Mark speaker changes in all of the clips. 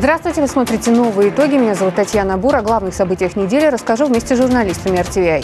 Speaker 1: Здравствуйте, вы смотрите «Новые итоги». Меня зовут Татьяна Бур. О главных событиях недели расскажу вместе с журналистами RTVI.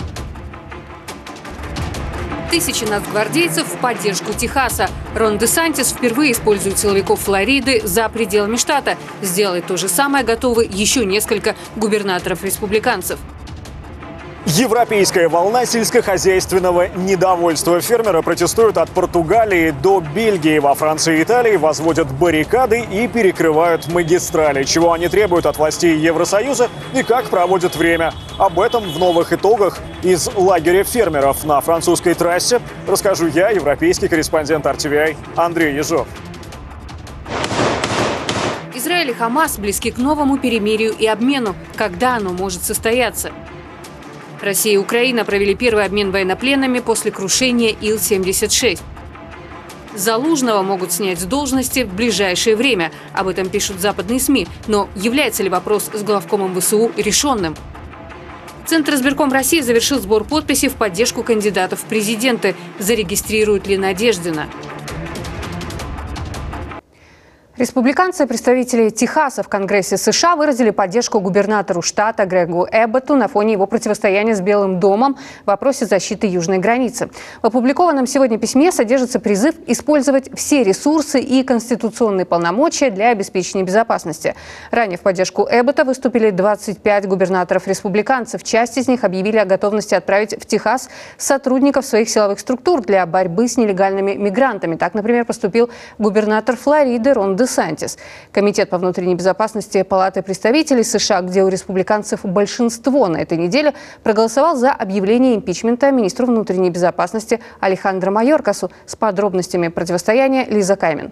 Speaker 2: Тысячи нацгвардейцев в поддержку Техаса. Рон Десантис впервые использует силовиков Флориды за пределами штата. Сделать то же самое готовы еще несколько губернаторов-республиканцев.
Speaker 3: Европейская волна сельскохозяйственного недовольства. Фермеры протестуют от Португалии до Бельгии. Во Франции и Италии возводят баррикады и перекрывают магистрали. Чего они требуют от властей Евросоюза и как проводят время. Об этом в новых итогах из лагеря фермеров на французской трассе расскажу я, европейский корреспондент RTVI Андрей Ежов.
Speaker 2: Израиль и Хамас близки к новому перемирию и обмену. Когда оно может состояться? Россия и Украина провели первый обмен военнопленными после крушения Ил-76. Залужного могут снять с должности в ближайшее время. Об этом пишут западные СМИ. Но является ли вопрос с главкомом ВСУ решенным? Центр избирком России завершил сбор подписей в поддержку кандидатов в президенты. Зарегистрируют ли Надеждина?
Speaker 1: Республиканцы и представители Техаса в Конгрессе США выразили поддержку губернатору штата Грегу Эбботу на фоне его противостояния с Белым домом в вопросе защиты южной границы. В опубликованном сегодня письме содержится призыв использовать все ресурсы и конституционные полномочия для обеспечения безопасности. Ранее в поддержку Эббота выступили 25 губернаторов-республиканцев. Часть из них объявили о готовности отправить в Техас сотрудников своих силовых структур для борьбы с нелегальными мигрантами. Так, например, поступил губернатор Флориды Рон Десантис. Комитет по внутренней безопасности Палаты представителей США, где у республиканцев большинство на этой неделе, проголосовал за объявление импичмента министру внутренней безопасности Алехандро Майоркасу. С подробностями противостояния Лиза Каймин.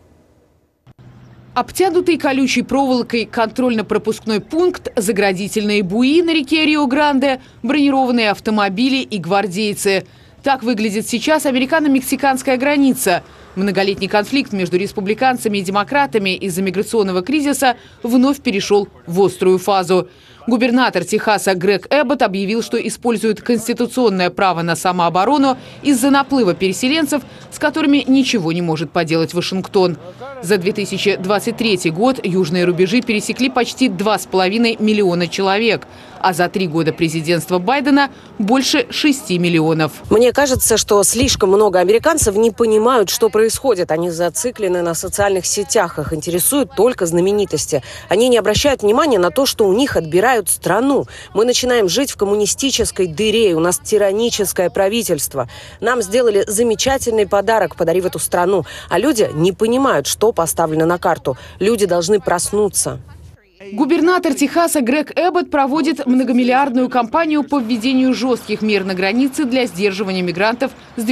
Speaker 4: Обтянутый колючей проволокой контрольно-пропускной пункт, заградительные буи на реке Рио-Гранде, бронированные автомобили и гвардейцы. Так выглядит сейчас американо-мексиканская граница. Многолетний конфликт между республиканцами и демократами из-за миграционного кризиса вновь перешел в острую фазу. Губернатор Техаса Грег Эббот объявил, что использует конституционное право на самооборону из-за наплыва переселенцев, с которыми ничего не может поделать Вашингтон. За 2023 год южные рубежи пересекли почти 2,5 миллиона человек, а за 3 года президентства Байдена больше 6 миллионов.
Speaker 5: Мне кажется, что слишком много американцев не понимают, что происходит. Они зациклены на социальных сетях, их интересуют только знаменитости. Они не обращают внимания на то, что у них отбирают страну. Мы начинаем жить в коммунистической дыре, у нас тираническое правительство. Нам сделали замечательный подарок, подарив эту страну. А люди не понимают, что поставлено на карту. Люди должны проснуться.
Speaker 4: Губернатор Техаса Грег Эббот проводит многомиллиардную кампанию по введению жестких мер на границе для сдерживания мигрантов с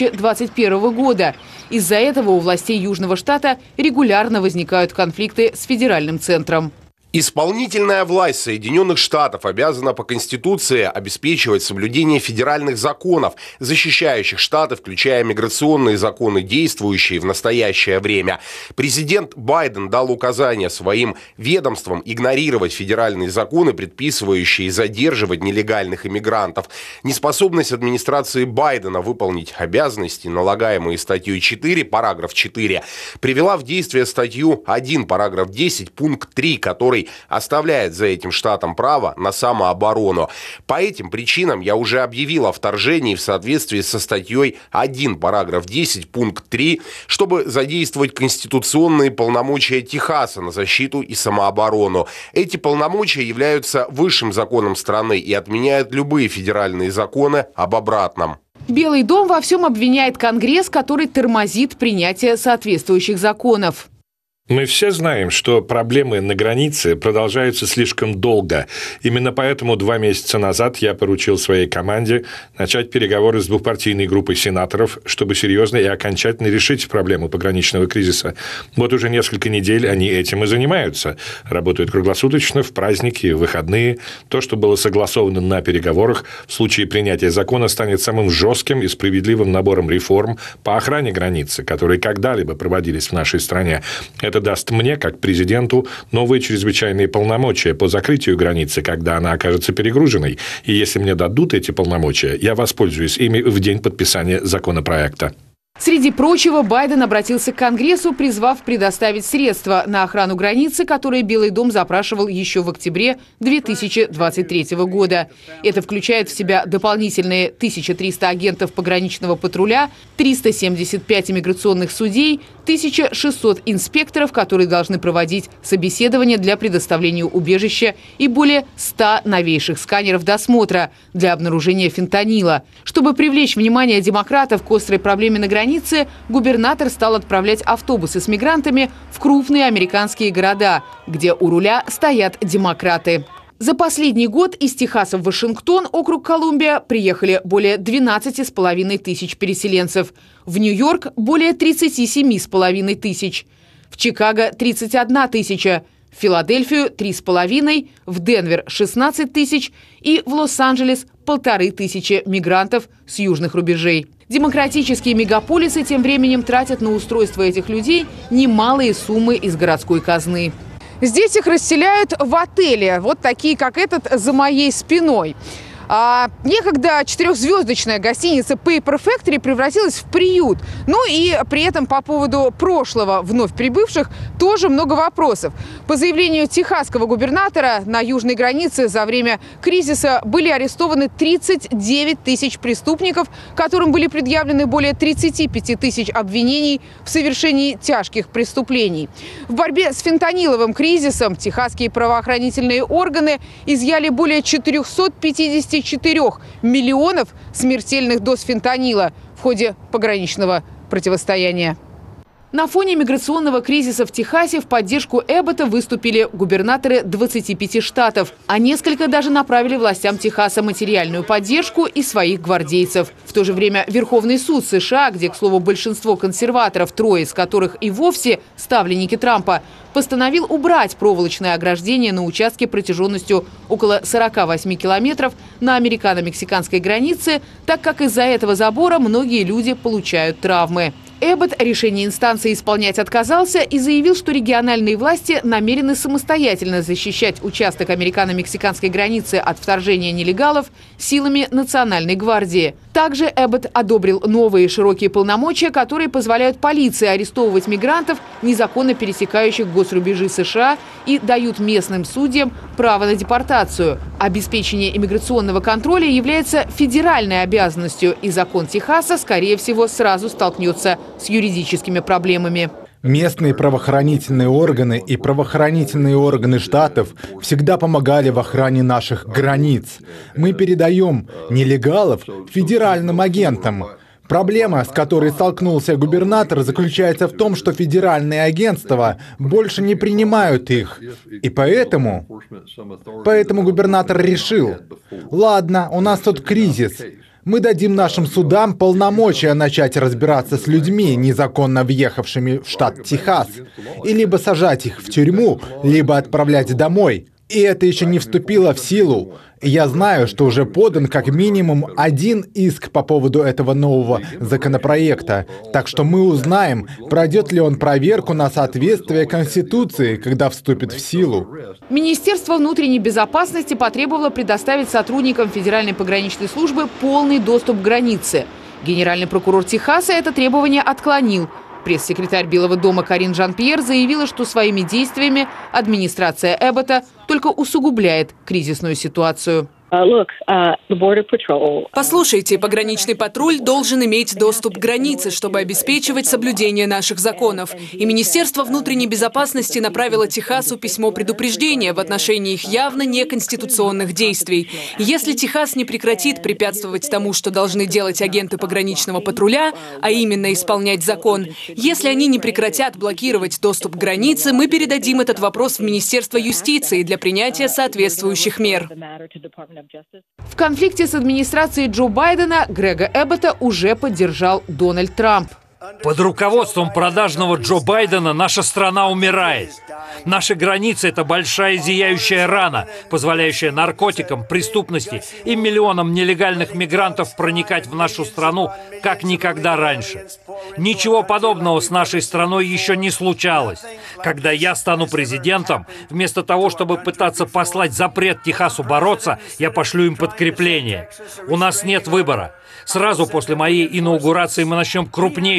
Speaker 4: 2021 года. Из-за этого у властей Южного штата регулярно возникают конфликты с федеральным центром.
Speaker 6: Исполнительная власть Соединенных Штатов обязана по Конституции обеспечивать соблюдение федеральных законов, защищающих штаты, включая миграционные законы, действующие в настоящее время. Президент Байден дал указание своим ведомствам игнорировать федеральные законы, предписывающие задерживать нелегальных иммигрантов. Неспособность администрации Байдена выполнить обязанности, налагаемые статьей 4, параграф 4, привела в действие статью 1, параграф 10, пункт 3, который оставляет за этим штатом право на самооборону. По этим причинам я уже объявил о вторжении в соответствии со статьей 1, параграф 10, пункт 3, чтобы задействовать конституционные полномочия Техаса на защиту и самооборону. Эти полномочия являются высшим законом страны и отменяют любые федеральные законы об обратном.
Speaker 4: Белый дом во всем обвиняет Конгресс, который тормозит принятие соответствующих законов.
Speaker 7: Мы все знаем, что проблемы на границе продолжаются слишком долго. Именно поэтому 2 месяца назад я поручил своей команде начать переговоры с двухпартийной группой сенаторов, чтобы серьезно и окончательно решить проблему пограничного кризиса. Вот уже несколько недель они этим и занимаются. Работают круглосуточно, в праздники, в выходные. То, что было согласовано на переговорах, в случае принятия закона станет самым жестким и справедливым набором реформ по охране границы, которые когда-либо проводились в нашей стране. Это даст мне, как президенту, новые чрезвычайные полномочия по закрытию границы, когда она окажется перегруженной. И если мне дадут эти полномочия, я воспользуюсь ими в день подписания законопроекта.
Speaker 4: Среди прочего, Байден обратился к Конгрессу, призвав предоставить средства на охрану границы, которые Белый дом запрашивал еще в октябре 2023 года. Это включает в себя дополнительные 1300 агентов пограничного патруля, 375 иммиграционных судей, 1600 инспекторов, которые должны проводить собеседования для предоставления убежища, и более 100 новейших сканеров досмотра для обнаружения фентанила. Чтобы привлечь внимание демократов к острой проблеме на границе, губернатор стал отправлять автобусы с мигрантами в крупные американские города, где у руля стоят демократы. За последний год из Техаса в Вашингтон, округ Колумбия, приехали более 12,5 тысяч переселенцев. В Нью-Йорк – более 37,5 тысяч. В Чикаго – 31 тысяча. В Филадельфию – 3,5, в Денвер – 16 тысяч и в Лос-Анджелес – 1500 мигрантов с южных рубежей. Демократические мегаполисы тем временем тратят на устройство этих людей немалые суммы из городской казны. Здесь их расселяют в отеле, вот такие, как этот за моей спиной. Некогда 4-звездочная гостиница Paper Factory превратилась в приют. Ну и при этом по поводу прошлого вновь прибывших тоже много вопросов. По заявлению техасского губернатора, на южной границе за время кризиса были арестованы 39 тысяч преступников, которым были предъявлены более 35 тысяч обвинений в совершении тяжких преступлений. В борьбе с фентаниловым кризисом техасские правоохранительные органы изъяли более 454 миллионов смертельных доз фентанила в ходе пограничного противостояния. На фоне миграционного кризиса в Техасе в поддержку Эббота выступили губернаторы 25 штатов, а несколько даже направили властям Техаса материальную поддержку и своих гвардейцев. В то же время Верховный суд США, где, к слову, большинство консерваторов, трое из которых и вовсе ставленники Трампа, постановил убрать проволочное ограждение на участке протяженностью около 48 километров на американо-мексиканской границе, так как из-за этого забора многие люди получают травмы. Эббот решение инстанции исполнять отказался и заявил, что региональные власти намерены самостоятельно защищать участок американо-мексиканской границы от вторжения нелегалов силами Национальной гвардии. Также Эббот одобрил новые широкие полномочия, которые позволяют полиции арестовывать мигрантов, незаконно пересекающих госрубежи США, и дают местным судьям право на депортацию. Обеспечение иммиграционного контроля является федеральной обязанностью, и закон Техаса, скорее всего, сразу столкнется с юридическими проблемами.
Speaker 8: Местные правоохранительные органы и правоохранительные органы штатов всегда помогали в охране наших границ. Мы передаем нелегалов федеральным агентам. Проблема, с которой столкнулся губернатор, заключается в том, что федеральные агентства больше не принимают их. И поэтому губернатор решил: ладно, у нас тут кризис. Мы дадим нашим судам полномочия начать разбираться с людьми, незаконно въехавшими в штат Техас, и либо сажать их в тюрьму, либо отправлять домой. И это еще не вступило в силу. Я знаю, что уже подан как минимум один иск по поводу этого нового законопроекта. Так что мы узнаем, пройдет ли он проверку на соответствие Конституции, когда вступит в силу.
Speaker 4: Министерство внутренней безопасности потребовало предоставить сотрудникам Федеральной пограничной службы полный доступ к границе. Генеральный прокурор Техаса это требование отклонил. Пресс-секретарь Белого дома Карин Жан-Пьер заявила, что своими действиями администрация Эббота только усугубляет кризисную ситуацию.
Speaker 9: Послушайте, пограничный патруль должен иметь доступ к границе, чтобы обеспечивать соблюдение наших законов. И Министерство внутренней безопасности направило Техасу письмо предупреждения в отношении их явно неконституционных действий. Если Техас не прекратит препятствовать тому, что должны делать агенты пограничного патруля, а именно исполнять закон, если они не прекратят блокировать доступ к границе, мы передадим этот вопрос в Министерство юстиции для принятия соответствующих мер.
Speaker 4: В конфликте с администрацией Джо Байдена Грега Эббота уже поддержал Дональд Трамп.
Speaker 10: Под руководством продажного Джо Байдена наша страна умирает. Наши границы – это большая зияющая рана, позволяющая наркотикам, преступности и миллионам нелегальных мигрантов проникать в нашу страну как никогда раньше. Ничего подобного с нашей страной еще не случалось. Когда я стану президентом, вместо того, чтобы пытаться послать запрет Техасу бороться, я пошлю им подкрепление. У нас нет выбора. Сразу после моей инаугурации мы начнем крупнейшую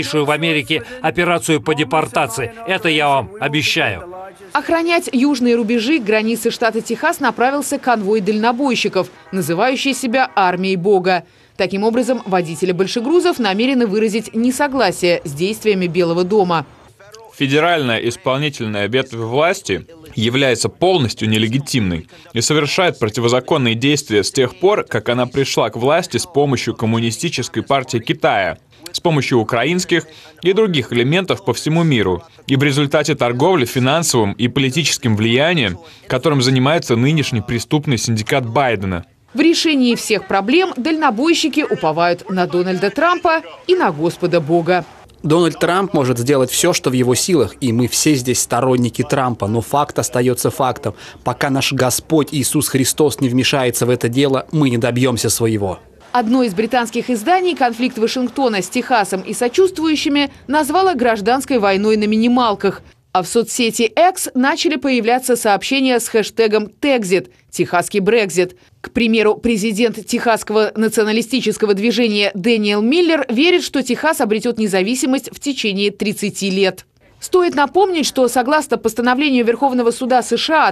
Speaker 10: крупнейшую в Америке операцию по депортации. Это я вам обещаю.
Speaker 4: Охранять южные рубежи границы штата Техас направился конвой дальнобойщиков, называющий себя «Армией Бога». Таким образом, водители большегрузов намерены выразить несогласие с действиями Белого дома.
Speaker 11: Федеральная исполнительная ветвь власти является полностью нелегитимной и совершает противозаконные действия с тех пор, как она пришла к власти с помощью Коммунистической партии Китая, с помощью украинских и других элементов по всему миру, и в результате торговли финансовым и политическим влиянием, которым занимается нынешний преступный синдикат Байдена.
Speaker 4: В решении всех проблем дальнобойщики уповают на Дональда Трампа и на Господа Бога.
Speaker 12: Дональд Трамп может сделать все, что в его силах, и мы все здесь сторонники Трампа, но факт остается фактом. Пока наш Господь Иисус Христос не вмешается в это дело, мы не добьемся своего.
Speaker 4: Одно из британских изданий конфликт Вашингтона с Техасом и сочувствующими назвало гражданской войной на минималках. А в соцсети X начали появляться сообщения с хэштегом «Текзит» – «Техасский Брекзит». К примеру, президент техасского националистического движения Дэниел Миллер верит, что Техас обретет независимость в течение 30 лет. Стоит напомнить, что согласно постановлению Верховного суда США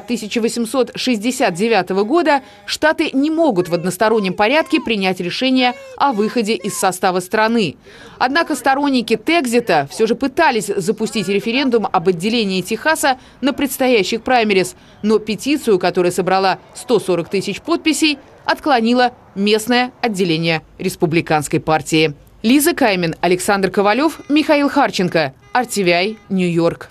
Speaker 4: 1869 года, штаты не могут в одностороннем порядке принять решение о выходе из состава страны. Однако сторонники Текзита все же пытались запустить референдум об отделении Техаса на предстоящих праймерис, но петицию, которая собрала 140 тысяч подписей, отклонило местное отделение республиканской партии. Лиза Каймин, Александр Ковалев, Михаил Харченко. RTVI, Нью-Йорк.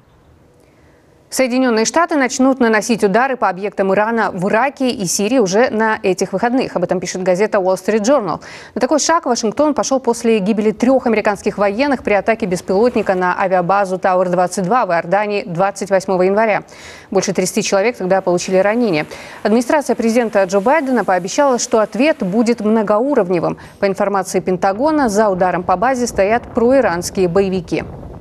Speaker 1: Соединенные Штаты начнут наносить удары по объектам Ирана в Ираке и Сирии уже на этих выходных. Об этом пишет газета Wall Street Journal. На такой шаг Вашингтон пошел после гибели 3 американских военных при атаке беспилотника на авиабазу Тауэр-22 в Иордании 28 января. Больше 30 человек тогда получили ранения. Администрация президента Джо Байдена пообещала, что ответ будет многоуровневым. По информации Пентагона, за ударом по базе стоят проиранские боевики.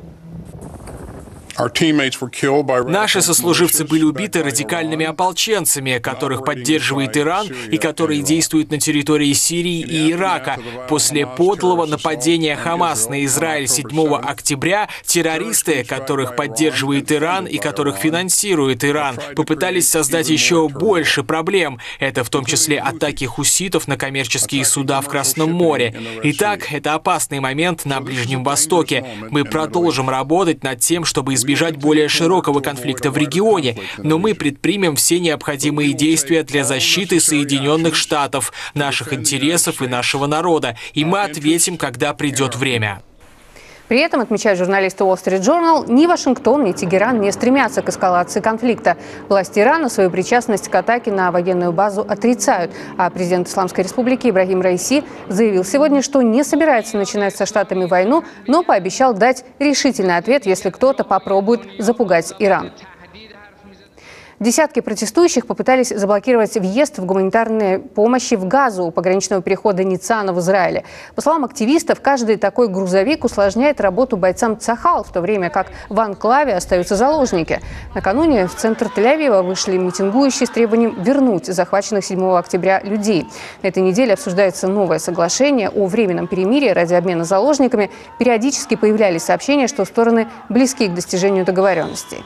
Speaker 13: Наши сослуживцы были убиты радикальными ополченцами, которых поддерживает Иран и которые действуют на территории Сирии и Ирака. После подлого нападения Хамас на Израиль 7 октября террористы, которых поддерживает Иран и которых финансирует Иран, попытались создать еще больше проблем. Это в том числе атаки хуситов на коммерческие суда в Красном море. Итак, это опасный момент на Ближнем Востоке. Мы продолжим работать над тем, чтобы избежать более широкого конфликта в регионе, но мы предпримем все необходимые действия для защиты Соединенных Штатов, наших интересов и нашего народа, и мы ответим, когда придет время.
Speaker 1: При этом, отмечают журналисты Wall Street Journal, ни Вашингтон, ни Тегеран не стремятся к эскалации конфликта. Власти Ирана свою причастность к атаке на военную базу отрицают. А президент Исламской Республики Ибрахим Раиси заявил сегодня, что не собирается начинать со Штатами войну, но пообещал дать решительный ответ, если кто-то попробует запугать Иран. Десятки протестующих попытались заблокировать въезд в гуманитарной помощи в Газу у пограничного перехода Ницана в Израиле. По словам активистов, каждый такой грузовик усложняет работу бойцам Цахал, в то время как в анклаве остаются заложники. Накануне в центр Тель-Авива вышли митингующие с требованием вернуть захваченных 7 октября людей. На этой неделе обсуждается новое соглашение о временном перемирии ради обмена заложниками. Периодически появлялись сообщения, что стороны близки к достижению договоренностей.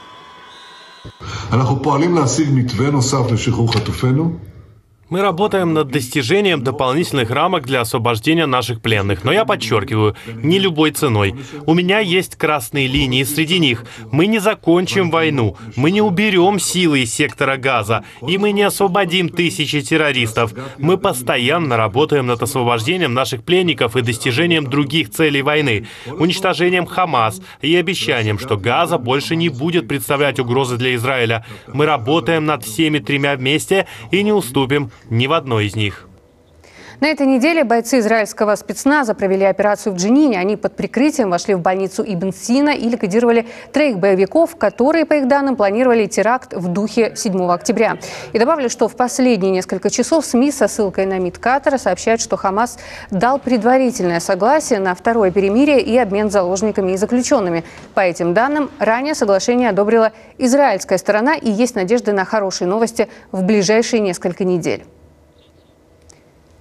Speaker 14: Мы работаем над достижением дополнительных рамок для освобождения наших пленных. Но я подчеркиваю, не любой ценой. У меня есть красные линии среди них. Мы не закончим войну. Мы не уберем силы из сектора Газа. И мы не освободим тысячи террористов. Мы постоянно работаем над освобождением наших пленников и достижением других целей войны. Уничтожением Хамас и обещанием, что Газа больше не будет представлять угрозы для Израиля. Мы работаем над всеми 3 вместе и не уступим ни в одной из них.
Speaker 1: На этой неделе бойцы израильского спецназа провели операцию в Дженине. Они под прикрытием вошли в больницу Ибн Сина и ликвидировали 3 боевиков, которые, по их данным, планировали теракт в духе 7 октября. И добавлю, что в последние несколько часов СМИ со ссылкой на МИД Катара сообщают, что Хамас дал предварительное согласие на второе перемирие и обмен заложниками и заключенными. По этим данным, ранее соглашение одобрила израильская сторона, и есть надежда на хорошие новости в ближайшие несколько недель.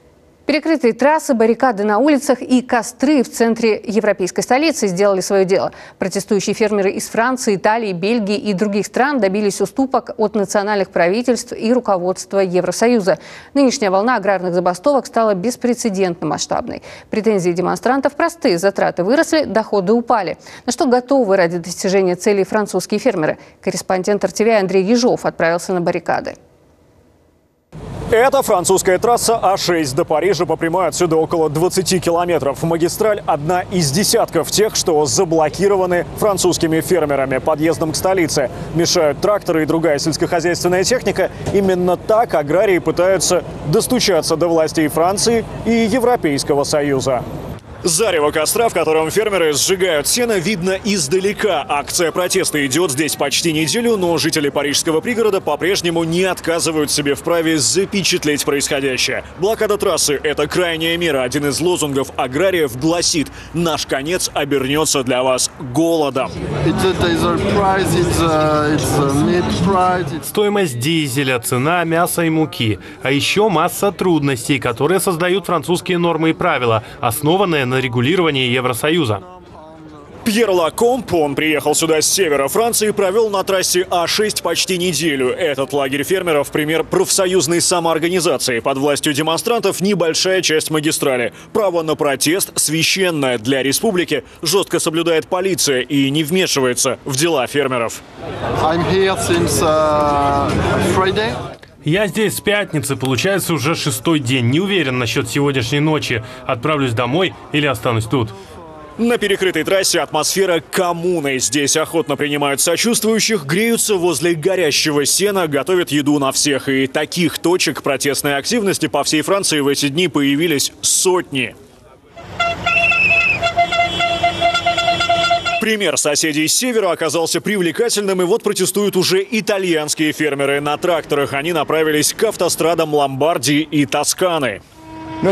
Speaker 1: Перекрытые трассы, баррикады на улицах и костры в центре европейской столицы сделали свое дело. Протестующие фермеры из Франции, Италии, Бельгии и других стран добились уступок от национальных правительств и руководства Евросоюза. Нынешняя волна аграрных забастовок стала беспрецедентно масштабной. Претензии демонстрантов простые: затраты выросли, доходы упали. На что готовы ради достижения целей французские фермеры? Корреспондент РТВ Андрей Ежов отправился на баррикады.
Speaker 3: Это французская трасса А6 до Парижа по прямой отсюда около 20 километров. Магистраль – одна из десятков тех, что заблокированы французскими фермерами. Подъездом к столице мешают тракторы и другая сельскохозяйственная техника. Именно так аграрии пытаются достучаться до властей Франции и Европейского Союза. Зарево костра, в котором фермеры сжигают сено, видно издалека. Акция протеста идет здесь почти неделю, но жители парижского пригорода по-прежнему не отказывают себе в праве запечатлеть происходящее. Блокада трассы – это крайняя мера. Один из лозунгов аграриев гласит: «Наш конец обернется для вас голодом».
Speaker 14: Стоимость дизеля, цена мяса и муки. А еще масса трудностей, которые создают французские нормы и правила, основанные на регулировании Евросоюза.
Speaker 3: Пьер Лакомб, он приехал сюда с севера Франции, провел на трассе А6 почти неделю. Этот лагерь фермеров – пример профсоюзной самоорганизации. Под властью демонстрантов небольшая часть магистрали. Право на протест священное для республики. Жестко соблюдает полиция и не вмешивается в дела фермеров.
Speaker 14: Я здесь с пятницы, получается уже 6-й день. Не уверен насчет сегодняшней ночи. Отправлюсь домой или останусь тут.
Speaker 3: На перекрытой трассе атмосфера коммуны. Здесь охотно принимают сочувствующих, греются возле горящего сена, готовят еду на всех. И таких точек протестной активности по всей Франции в эти дни появились сотни. Пример соседей с севера оказался привлекательным, и вот протестуют уже итальянские фермеры. На тракторах они направились к автострадам Ломбардии и Тосканы.
Speaker 10: Мы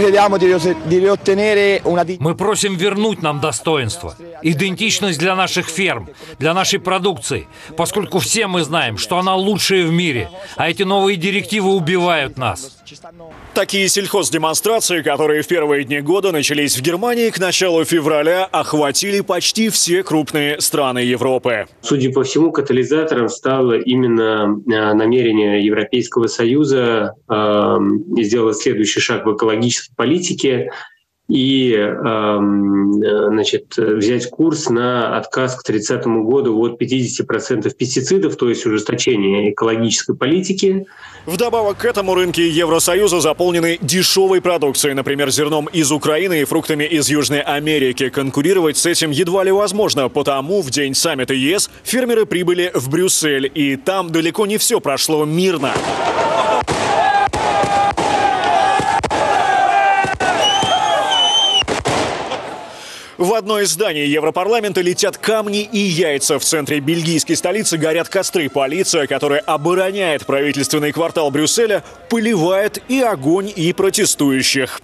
Speaker 10: просим вернуть нам достоинство, идентичность для наших ферм, для нашей продукции, поскольку все мы знаем, что она лучшая в мире, а эти новые директивы убивают нас.
Speaker 3: Такие сельхоздемонстрации, которые в первые дни года начались в Германии, к началу февраля охватили почти все крупные страны Европы.
Speaker 15: Судя по всему, катализатором стало именно намерение Европейского Союза сделать следующий шаг в экологической политике и взять курс на отказ к 30 году от 50% пестицидов, то есть ужесточение экологической политики.
Speaker 3: Вдобавок к этому рынки Евросоюза заполнены дешевой продукцией, например, зерном из Украины и фруктами из Южной Америки. Конкурировать с этим едва ли возможно, потому в день саммита ЕС фермеры прибыли в Брюссель, и там далеко не все прошло мирно. В одно из зданий Европарламента летят камни и яйца. В центре бельгийской столицы горят костры. Полиция, которая обороняет правительственный квартал Брюсселя, поливает и огонь, и протестующих.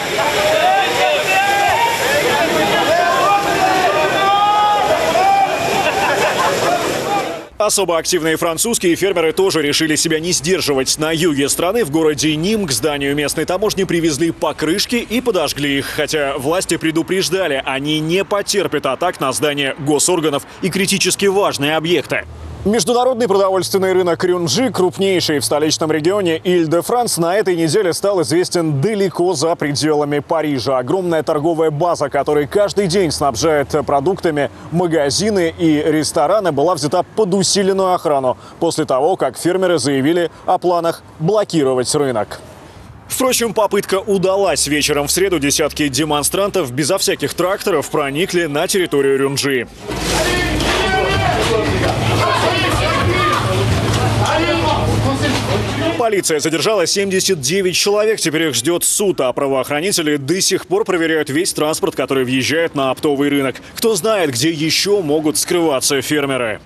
Speaker 3: Особо активные французские фермеры тоже решили себя не сдерживать. На юге страны, в городе Ним, к зданию местной таможни привезли покрышки и подожгли их. Хотя власти предупреждали, они не потерпят атак на здания госорганов и критически важные объекты. Международный продовольственный рынок Рюнджи, крупнейший в столичном регионе Иль-де-Франс, на этой неделе стал известен далеко за пределами Парижа. Огромная торговая база, которая каждый день снабжает продуктами магазины и рестораны, была взята под усиленную охрану после того, как фермеры заявили о планах блокировать рынок. Впрочем, попытка удалась. Вечером в среду десятки демонстрантов безо всяких тракторов проникли на территорию Рюнджи. Полиция задержала 79 человек, теперь их ждет суд, а правоохранители до сих пор проверяют весь транспорт, который въезжает на оптовый рынок. Кто знает, где еще могут скрываться фермеры.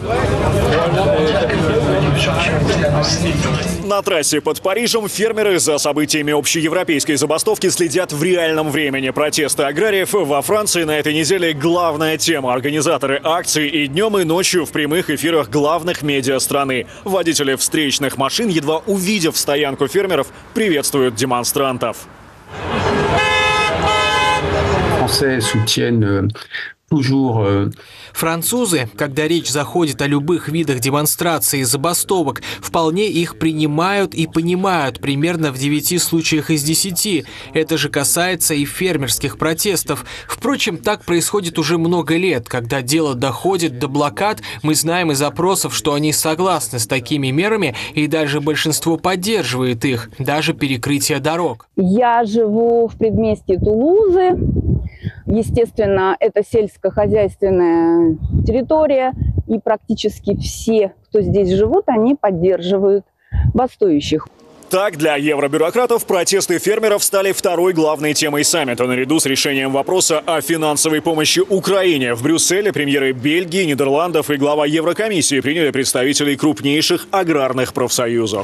Speaker 3: На трассе под Парижем фермеры за событиями общеевропейской забастовки следят в реальном времени. Протесты аграриев во Франции на этой неделе главная тема. Организаторы акций и днем, и ночью в прямых эфирах главных медиа страны. Водители встречных машин, едва увидев стоянку фермеров, приветствуют демонстрантов.
Speaker 13: Французы, когда речь заходит о любых видах демонстраций и забастовок, вполне их принимают и понимают примерно в 9 случаях из 10. Это же касается и фермерских протестов. Впрочем, так происходит уже много лет. Когда дело доходит до блокад, мы знаем из опросов, что они согласны с такими мерами, и даже большинство поддерживает их, даже перекрытие дорог.
Speaker 16: Я живу в предместье Тулузы. Естественно, это сельскохозяйственная территория, и практически все, кто здесь живут, они поддерживают бастующих.
Speaker 3: Так, для евробюрократов протесты фермеров стали второй главной темой саммита, наряду с решением вопроса о финансовой помощи Украине. В Брюсселе премьеры Бельгии, Нидерландов и глава Еврокомиссии приняли представителей крупнейших аграрных профсоюзов.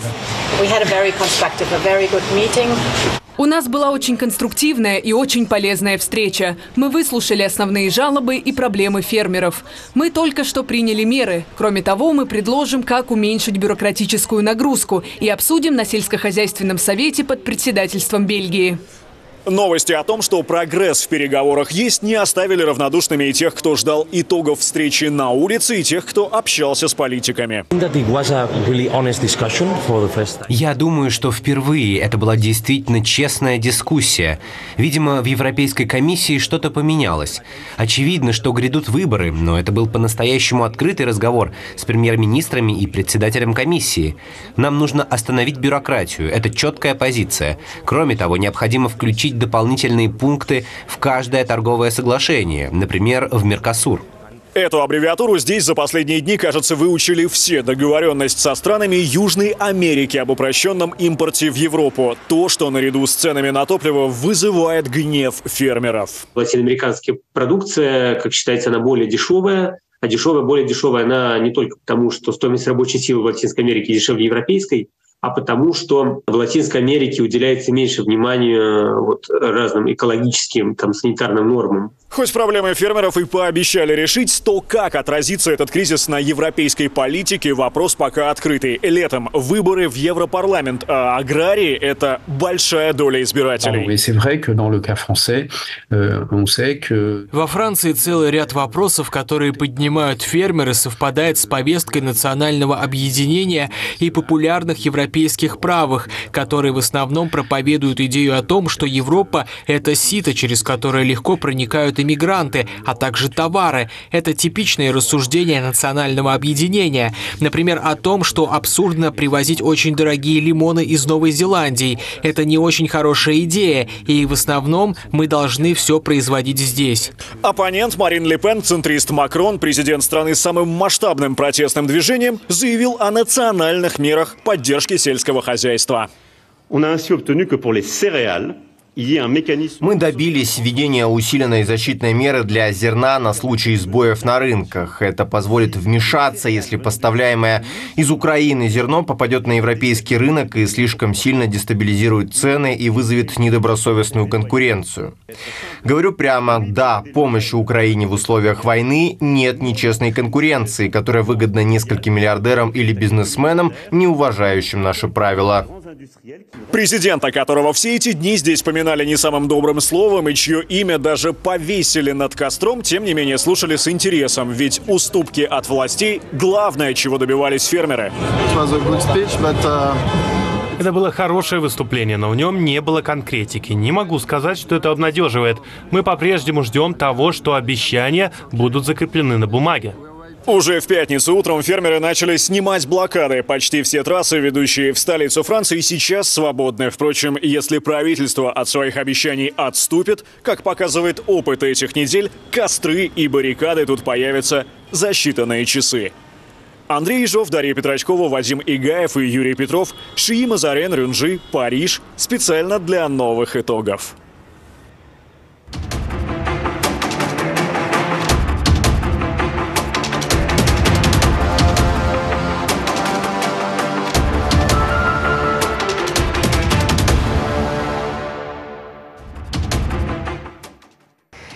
Speaker 9: У нас была очень конструктивная и очень полезная встреча. Мы выслушали основные жалобы и проблемы фермеров. Мы только что приняли меры. Кроме того, мы предложим, как уменьшить бюрократическую нагрузку, и обсудим на сельскохозяйственном совете под председательством Бельгии.
Speaker 3: Новости о том, что прогресс в переговорах есть, не оставили равнодушными и тех, кто ждал итогов встречи на улице, и тех, кто общался с политиками.
Speaker 17: Я думаю, что впервые это была действительно честная дискуссия. Видимо, в Европейской комиссии что-то поменялось. Очевидно, что грядут выборы, но это был по-настоящему открытый разговор с премьер-министрами и председателем комиссии. Нам нужно остановить бюрократию. Это четкая позиция. Кроме того, необходимо включить дополнительные пункты в каждое торговое соглашение, например, в Меркосур.
Speaker 3: Эту аббревиатуру здесь за последние дни, кажется, выучили все. Договоренность со странами Южной Америки об упрощенном импорте в Европу. То, что наряду с ценами на топливо вызывает гнев фермеров.
Speaker 15: Латиноамериканская продукция, как считается, она более дешевая. А более дешевая она не только потому, что стоимость рабочей силы в Латинской Америке дешевле европейской, а потому что в Латинской Америке уделяется меньше внимания разным экологическим, санитарным нормам.
Speaker 3: Хоть проблемы фермеров и пообещали решить, то как отразится этот кризис на европейской политике, вопрос пока открытый. Летом выборы в Европарламент, а аграрии – это большая доля избирателей.
Speaker 13: Во Франции целый ряд вопросов, которые поднимают фермеры, совпадает с повесткой национального объединения и популярных европейских правых, которые в основном проповедуют идею о том, что Европа – это сито, через которое легко проникают иммигранты, а также товары. Это типичные рассуждения национального объединения. Например, о том, что абсурдно привозить очень дорогие лимоны из Новой Зеландии. Это не очень хорошая идея, и в основном мы должны все производить здесь.
Speaker 3: Оппонент Марин Ле Пен, центрист Макрон, президент страны с самым масштабным протестным движением, заявил о национальных мерах поддержки сельского хозяйства.
Speaker 17: Мы добились введения усиленной защитной меры для зерна на случай сбоев на рынках. Это позволит вмешаться, если поставляемое из Украины зерно попадет на европейский рынок и слишком сильно дестабилизирует цены и вызовет недобросовестную конкуренцию. Говорю прямо, да, помощи Украине в условиях войны нет нечестной конкуренции, которая выгодна нескольким миллиардерам или бизнесменам, не уважающим наши правила.
Speaker 3: Президента, которого все эти дни здесь поминали не самым добрым словом и чье имя даже повесили над костром, тем не менее слушали с интересом, ведь уступки от властей – главное, чего добивались фермеры.
Speaker 14: Это было хорошее выступление, но в нем не было конкретики. Не могу сказать, что это обнадеживает. Мы по-прежнему ждем того, что обещания будут закреплены на бумаге.
Speaker 3: Уже в пятницу утром фермеры начали снимать блокады. Почти все трассы, ведущие в столицу Франции, сейчас свободны. Впрочем, если правительство от своих обещаний отступит, как показывает опыт этих недель, костры и баррикады тут появятся за считанные часы. Андрей Ежов, Дарья Петрачкова, Вадим Игаев и Юрий Петров. Шии Мазарен, Рюнжи, Париж. Специально для новых итогов.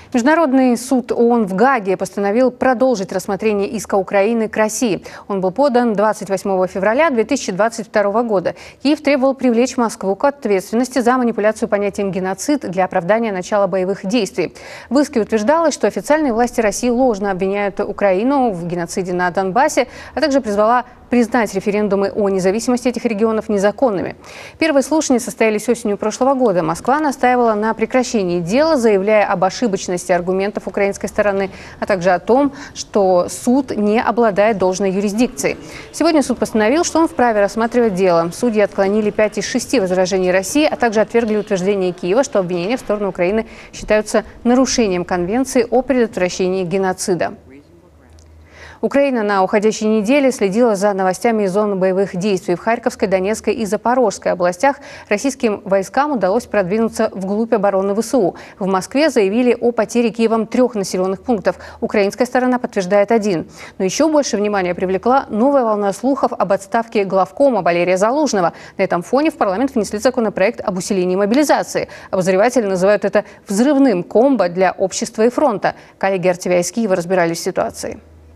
Speaker 1: Международный суд ООН в Гааге постановил продолжить рассмотрение иска Украины к России. Он был подан 28 февраля 2022 года. Киев требовал привлечь Москву к ответственности за манипуляцию понятием «геноцид» для оправдания начала боевых действий. В иске утверждалось, что официальные власти России ложно обвиняют Украину в геноциде на Донбассе, а также призвала признать референдумы о независимости этих регионов незаконными. Первые слушания состоялись осенью прошлого года. Москва настаивала на прекращении дела, заявляя об ошибочности аргументов украинской стороны, а также о том, что суд не обладает должной юрисдикцией. Сегодня суд постановил, что он вправе рассматривать дело. Судьи отклонили 5 из 6 возражений России, а также отвергли утверждение Киева, что обвинения в сторону Украины считаются нарушением Конвенции о предотвращении геноцида. Украина на уходящей неделе следила за новостями из зоны боевых действий. В Харьковской, Донецкой и Запорожской областях российским войскам удалось продвинуться вглубь обороны ВСУ. В Москве заявили о потере Киевом 3 населенных пунктов. Украинская сторона подтверждает 1. Но еще больше внимания привлекла новая волна слухов об отставке главкома Валерия Залужного. На этом фоне в парламент внесли законопроект об усилении мобилизации. Обозреватели называют это взрывным комбо для общества и фронта. Коллеги RTVI из Киева разбирались в ситуации.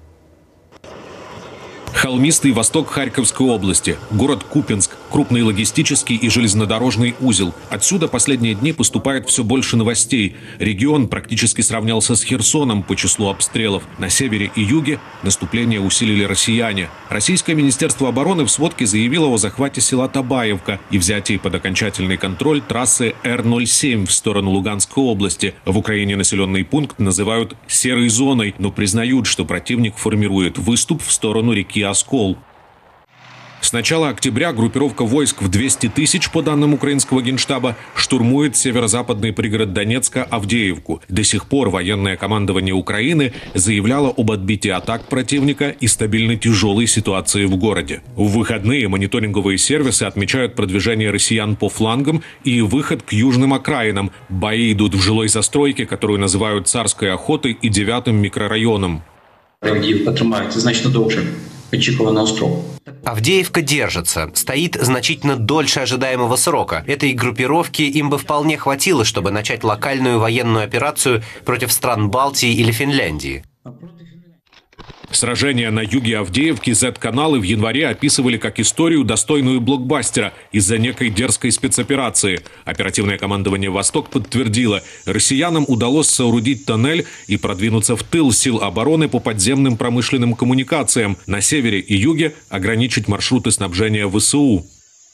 Speaker 18: Холмистый восток Харьковской области, город Купянск, крупный логистический и железнодорожный узел. Отсюда последние дни поступает все больше новостей. Регион практически сравнялся с Херсоном по числу обстрелов. На севере и юге наступление усилили россияне. Российское министерство обороны в сводке заявило о захвате села Табаевка и взятии под окончательный контроль трассы Р-07 в сторону Луганской области. В Украине населенный пункт называют «серой зоной», но признают, что противник формирует выступ в сторону реки Оскол. С начала октября группировка войск в 200 тысяч, по данным украинского генштаба, штурмует северо-западный пригород Донецка Авдеевку. До сих пор военное командование Украины заявляло об отбитии атак противника и стабильно тяжелой ситуации в городе. В выходные мониторинговые сервисы отмечают продвижение россиян по флангам и выход к южным окраинам. Бои идут в жилой застройке, которую называют Царской охотой и 9-м микрорайоном.
Speaker 19: Авдіївка тримається значно довше очікуваного строку.
Speaker 20: Авдеевка держится, стоит значительно дольше ожидаемого срока. Этой группировки им бы вполне хватило, чтобы начать локальную военную операцию против стран Балтии или Финляндии.
Speaker 18: Сражения на юге Авдеевки Z-каналы в январе описывали как историю, достойную блокбастера из-за некой дерзкой спецоперации. Оперативное командование «Восток» подтвердило, россиянам удалось соорудить тоннель и продвинуться в тыл сил обороны по подземным промышленным коммуникациям. На севере и юге ограничить маршруты снабжения ВСУ.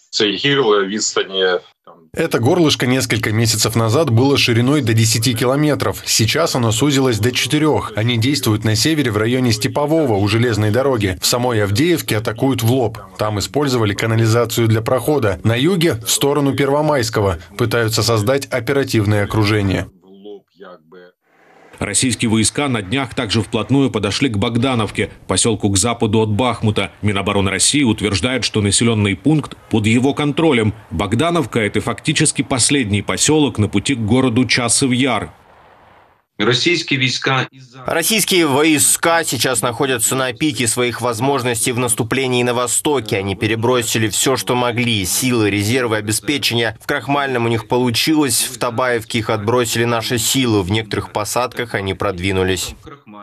Speaker 21: Это горлышко несколько месяцев назад было шириной до 10 километров. Сейчас оно сузилось до 4. Они действуют на севере в районе Степового у железной дороги. В самой Авдеевке атакуют в лоб. Там использовали канализацию для прохода. На юге в сторону Первомайского. Пытаются создать оперативное окружение.
Speaker 18: Российские войска на днях также вплотную подошли к Богдановке, поселку к западу от Бахмута. Минобороны России утверждает, что населенный пункт под его контролем. Богдановка – это фактически последний поселок на пути к городу Часов-Яр.
Speaker 21: Российские войска сейчас находятся на пике своих возможностей в наступлении на Востоке. Они перебросили все, что могли. Силы, резервы, обеспечения. В Крахмальном у них получилось. В Табаевке их отбросили наши силы. В некоторых посадках они продвинулись.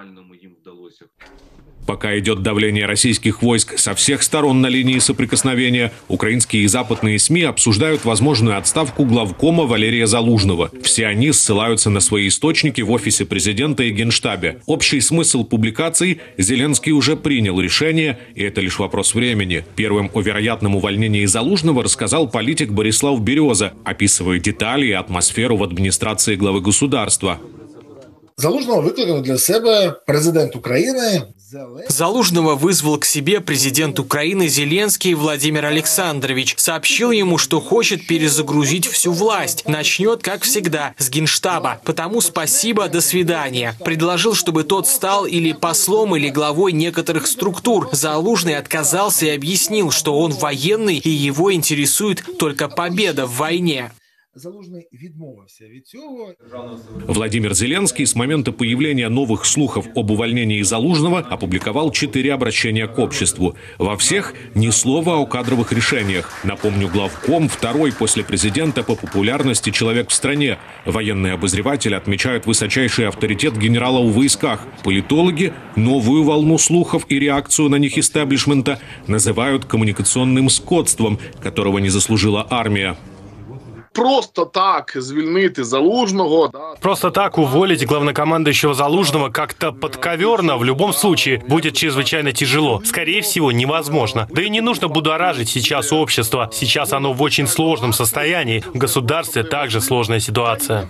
Speaker 18: Пока идет давление российских войск со всех сторон на линии соприкосновения, украинские и западные СМИ обсуждают возможную отставку главкома Валерия Залужного. Все они ссылаются на свои источники в офисе президента и Генштабе. Общий смысл публикаций – Зеленский уже принял решение, и это лишь вопрос времени. Первым о вероятном увольнении Залужного рассказал политик Борислав Береза, описывая детали и атмосферу в администрации главы государства.
Speaker 22: Залужного викликав для себе президент України.
Speaker 13: Залужного вызвал к себе президент Украины Зеленский Владимир Александрович. Сообщил ему, что хочет перезагрузить всю власть. Начнет, как всегда, с Генштаба. Потому спасибо, до свидания. Предложил, чтобы тот стал или послом, или главой некоторых структур. Залужный отказался и объяснил, что он военный и его интересует только победа в войне.
Speaker 18: Владимир Зеленский с момента появления новых слухов об увольнении Залужного опубликовал 4 обращения к обществу. Во всех ни слова о кадровых решениях. Напомню, главком второй после президента по популярности человек в стране. Военные обозреватели отмечают высочайший авторитет генерала в войсках. Политологи новую волну слухов и реакцию на них истеблишмента называют коммуникационным скотством, которого не заслужила армия.
Speaker 2: Просто так звільнити Залужного.
Speaker 14: Просто так уволить главнокомандующего Залужного как-то подковерно в любом случае будет чрезвычайно тяжело. Скорее всего, невозможно. Да и не нужно будоражить сейчас общество. Сейчас оно в очень сложном состоянии. В государстве также сложная ситуация.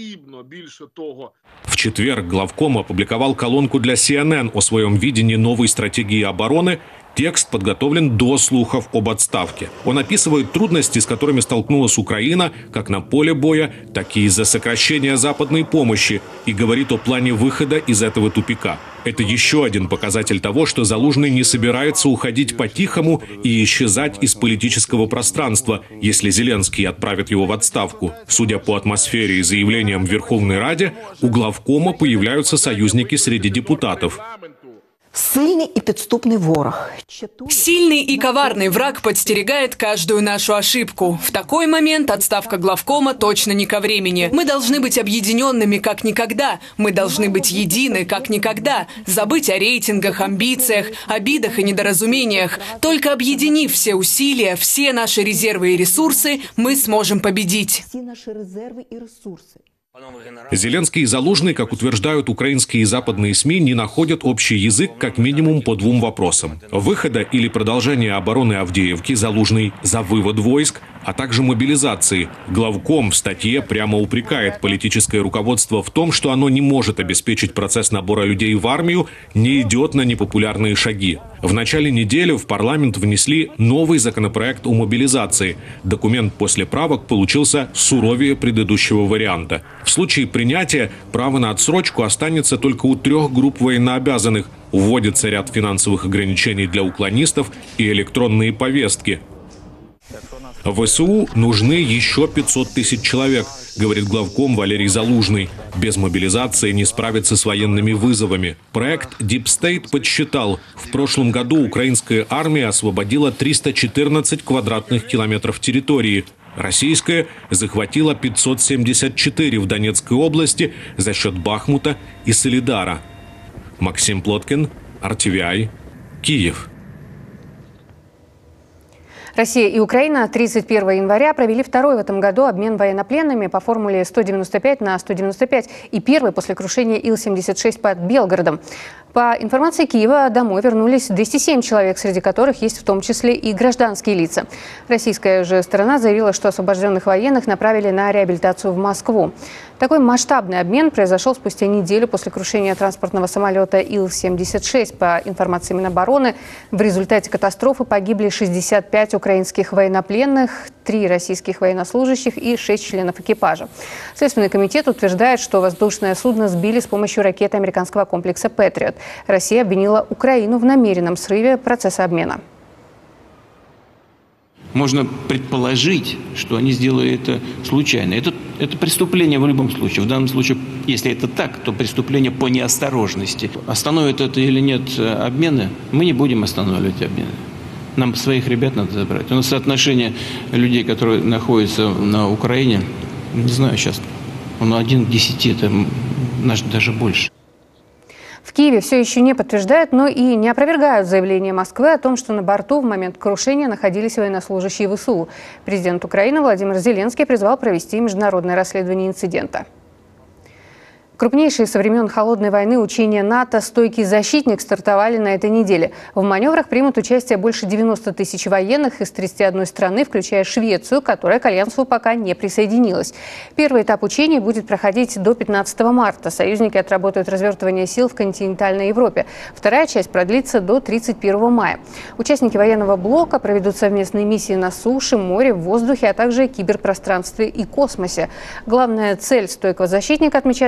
Speaker 18: В четверг главком опубликовал колонку для CNN о своем видении новой стратегии обороны. Текст подготовлен до слухов об отставке. Он описывает трудности, с которыми столкнулась Украина, как на поле боя, так и из-за сокращения западной помощи, и говорит о плане выхода из этого тупика. Это еще один показатель того, что Залужный не собирается уходить по-тихому и исчезать из политического пространства, если Зеленский отправит его в отставку. Судя по атмосфере и заявлениям в Верховной Раде, у главкома появляются союзники среди депутатов.
Speaker 5: Сильный и подступный ворог.
Speaker 9: Сильный и коварный враг подстерегает каждую нашу ошибку. В такой момент отставка главкома точно не ко времени. Мы должны быть объединенными как никогда. Мы должны быть едины как никогда. Забыть о рейтингах, амбициях, обидах и недоразумениях. Только объединив все усилия, все наши резервы и ресурсы, мы сможем победить.
Speaker 5: Все наши резервы и ресурсы.
Speaker 18: Зеленский и Залужный, как утверждают украинские и западные СМИ, не находят общий язык как минимум по 2 вопросам. Выхода или продолжения обороны Авдеевки, Залужный за вывод войск, а также мобилизации. Главком в статье прямо упрекает политическое руководство в том, что оно не может обеспечить процесс набора людей в армию, не идет на непопулярные шаги. В начале недели в парламент внесли новый законопроект о мобилизации. Документ после правок получился суровее предыдущего варианта. В случае принятия право на отсрочку останется только у 3 групп военнообязанных. Вводится ряд финансовых ограничений для уклонистов и электронные повестки. ВСУ нужны еще 500 тысяч человек, говорит главком Валерий Залужный. Без мобилизации не справиться с военными вызовами. Проект Deep State подсчитал, в прошлом году украинская армия освободила 314 квадратных километров территории. Российская захватила 574 в Донецкой области за счет Бахмута и Солидара. Максим Плоткин, RTVI, Киев.
Speaker 1: Россия и Украина 31 января провели второй в этом году обмен военнопленными по формуле 195 на 195 и первый после крушения Ил-76 под Белгородом. По информации Киева, домой вернулись 207 человек, среди которых есть в том числе и гражданские лица. Российская же сторона заявила, что освобожденных военных направили на реабилитацию в Москву. Такой масштабный обмен произошел спустя неделю после крушения транспортного самолета Ил-76. По информации Минобороны, в результате катастрофы погибли 65 украинских военнопленных, 3 российских военнослужащих и 6 членов экипажа. Следственный комитет утверждает, что воздушное судно сбили с помощью ракеты американского комплекса «Патриот». Россия обвинила Украину в намеренном срыве процесса обмена.
Speaker 19: Можно предположить, что они сделали это случайно. Это преступление в любом случае. В данном случае, если это так, то преступление по неосторожности. Остановит это или нет обмены, мы не будем останавливать обмены. Нам своих ребят надо забрать. У нас соотношение людей, которые находятся на Украине, не знаю сейчас, он 1 к 10, это даже больше.
Speaker 1: В Киеве все еще не подтверждают, но и не опровергают заявление Москвы о том, что на борту в момент крушения находились военнослужащие ВСУ. Президент Украины Владимир Зеленский призвал провести международное расследование инцидента. Крупнейшие со времен Холодной войны учения НАТО «Стойкий защитник» стартовали на этой неделе. В маневрах примут участие больше 90 тысяч военных из 31 страны, включая Швецию, которая к альянсу пока не присоединилась. Первый этап учений будет проходить до 15 марта. Союзники отработают развертывание сил в континентальной Европе. Вторая часть продлится до 31 мая. Участники военного блока проведут совместные миссии на суше, море, в воздухе, а также киберпространстве и космосе. Главная цель «Стойкого защитника», отмечают представители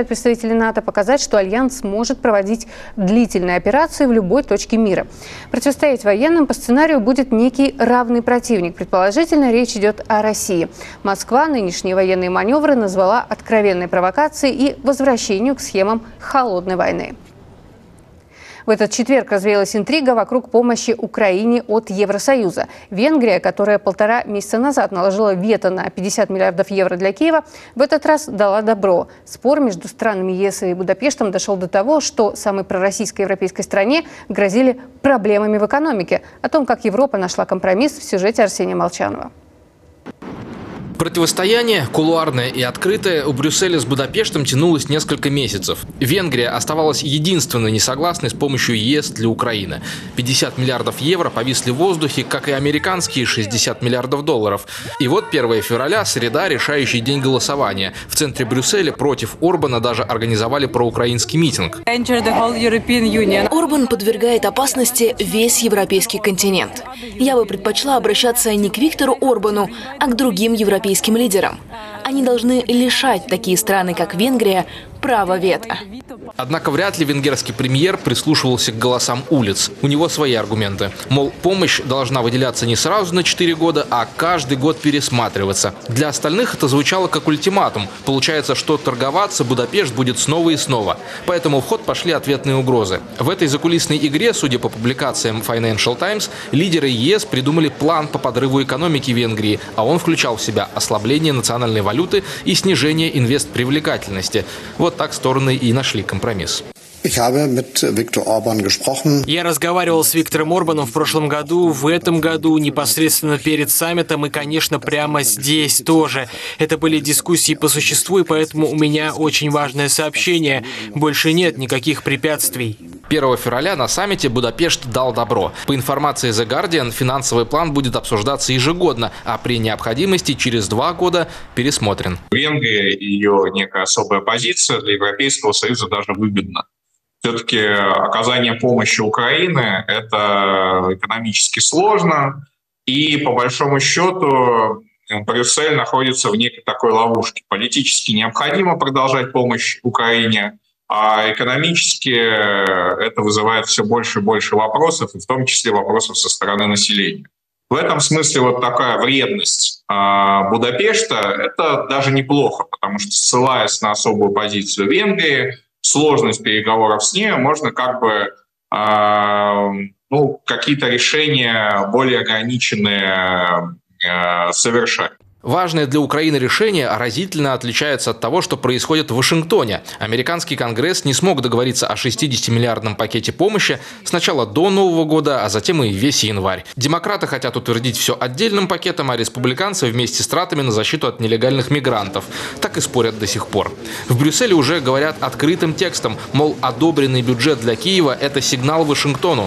Speaker 1: представители НАТО показать, что Альянс может проводить длительные операции в любой точке мира. Противостоять военным по сценарию будет некий равный противник. Предположительно, речь идет о России. Москва нынешние военные маневры назвала откровенной провокацией и возвращению к схемам холодной войны. В этот четверг развеялась интрига вокруг помощи Украине от Евросоюза. Венгрия, которая 1,5 месяца назад наложила вето на 50 миллиардов евро для Киева, в этот раз дала добро. Спор между странами ЕС и Будапештом дошел до того, что самой пророссийской европейской стране грозили проблемами в экономике. О том, как Европа нашла компромисс, в сюжете Арсения Молчанова.
Speaker 6: Противостояние, кулуарное и открытое, у Брюсселя с Будапештом тянулось несколько месяцев. Венгрия оставалась единственной несогласной с помощью ЕС для Украины. 50 миллиардов евро повисли в воздухе, как и американские 60 миллиардов долларов. И вот 1 февраля, среда, решающий день голосования. В центре Брюсселя против Орбана даже организовали проукраинский митинг.
Speaker 7: Орбан подвергает опасности весь европейский континент. Я бы предпочла обращаться не к Виктору Орбану, а к другим европейским лидерам. Они должны лишать такие страны, как Венгрия, права вето.
Speaker 6: Однако вряд ли венгерский премьер прислушивался к голосам улиц. У него свои аргументы. Мол, помощь должна выделяться не сразу на 4 года, а каждый год пересматриваться. Для остальных это звучало как ультиматум. Получается, что торговаться Будапешт будет снова и снова. Поэтому в ход пошли ответные угрозы. В этой закулисной игре, судя по публикациям Financial Times, лидеры ЕС придумали план по подрыву экономики Венгрии, а он включал в себя ослабление национальной валюты и снижение инвестпривлекательности. Вот так стороны и нашли компромисс.
Speaker 23: Я разговаривал с Виктором Орбаном в прошлом году, в этом году, непосредственно перед саммитом и, конечно, прямо здесь тоже. Это были дискуссии по существу, и поэтому у меня очень важное сообщение. Больше нет никаких препятствий.
Speaker 6: 1 февраля на саммите Будапешт дал добро. По информации The Guardian, финансовый план будет обсуждаться ежегодно, а при необходимости через 2 года пересмотрен.
Speaker 24: Венгрия и ее некая особая позиция для Европейского Союза даже выгодна. Все-таки оказание помощи Украине – это экономически сложно, и по большому счету Брюссель находится в некой такой ловушке. Политически необходимо продолжать помощь Украине, а экономически это вызывает все больше и больше вопросов, и в том числе вопросов со стороны населения. В этом смысле вот такая вредность Будапешта – это даже неплохо, потому что, ссылаясь на особую позицию Венгрии, сложность переговоров с ней, можно как бы какие-то решения более ограниченные совершать.
Speaker 6: Важное для Украины решение разительно отличается от того, что происходит в Вашингтоне. Американский Конгресс не смог договориться о 60-миллиардном пакете помощи сначала до Нового года, а затем и весь январь. Демократы хотят утвердить все отдельным пакетом, а республиканцы вместе с тратами на защиту от нелегальных мигрантов. Так и спорят до сих пор. В Брюсселе уже говорят открытым текстом, мол, одобренный бюджет для Киева – это сигнал Вашингтону.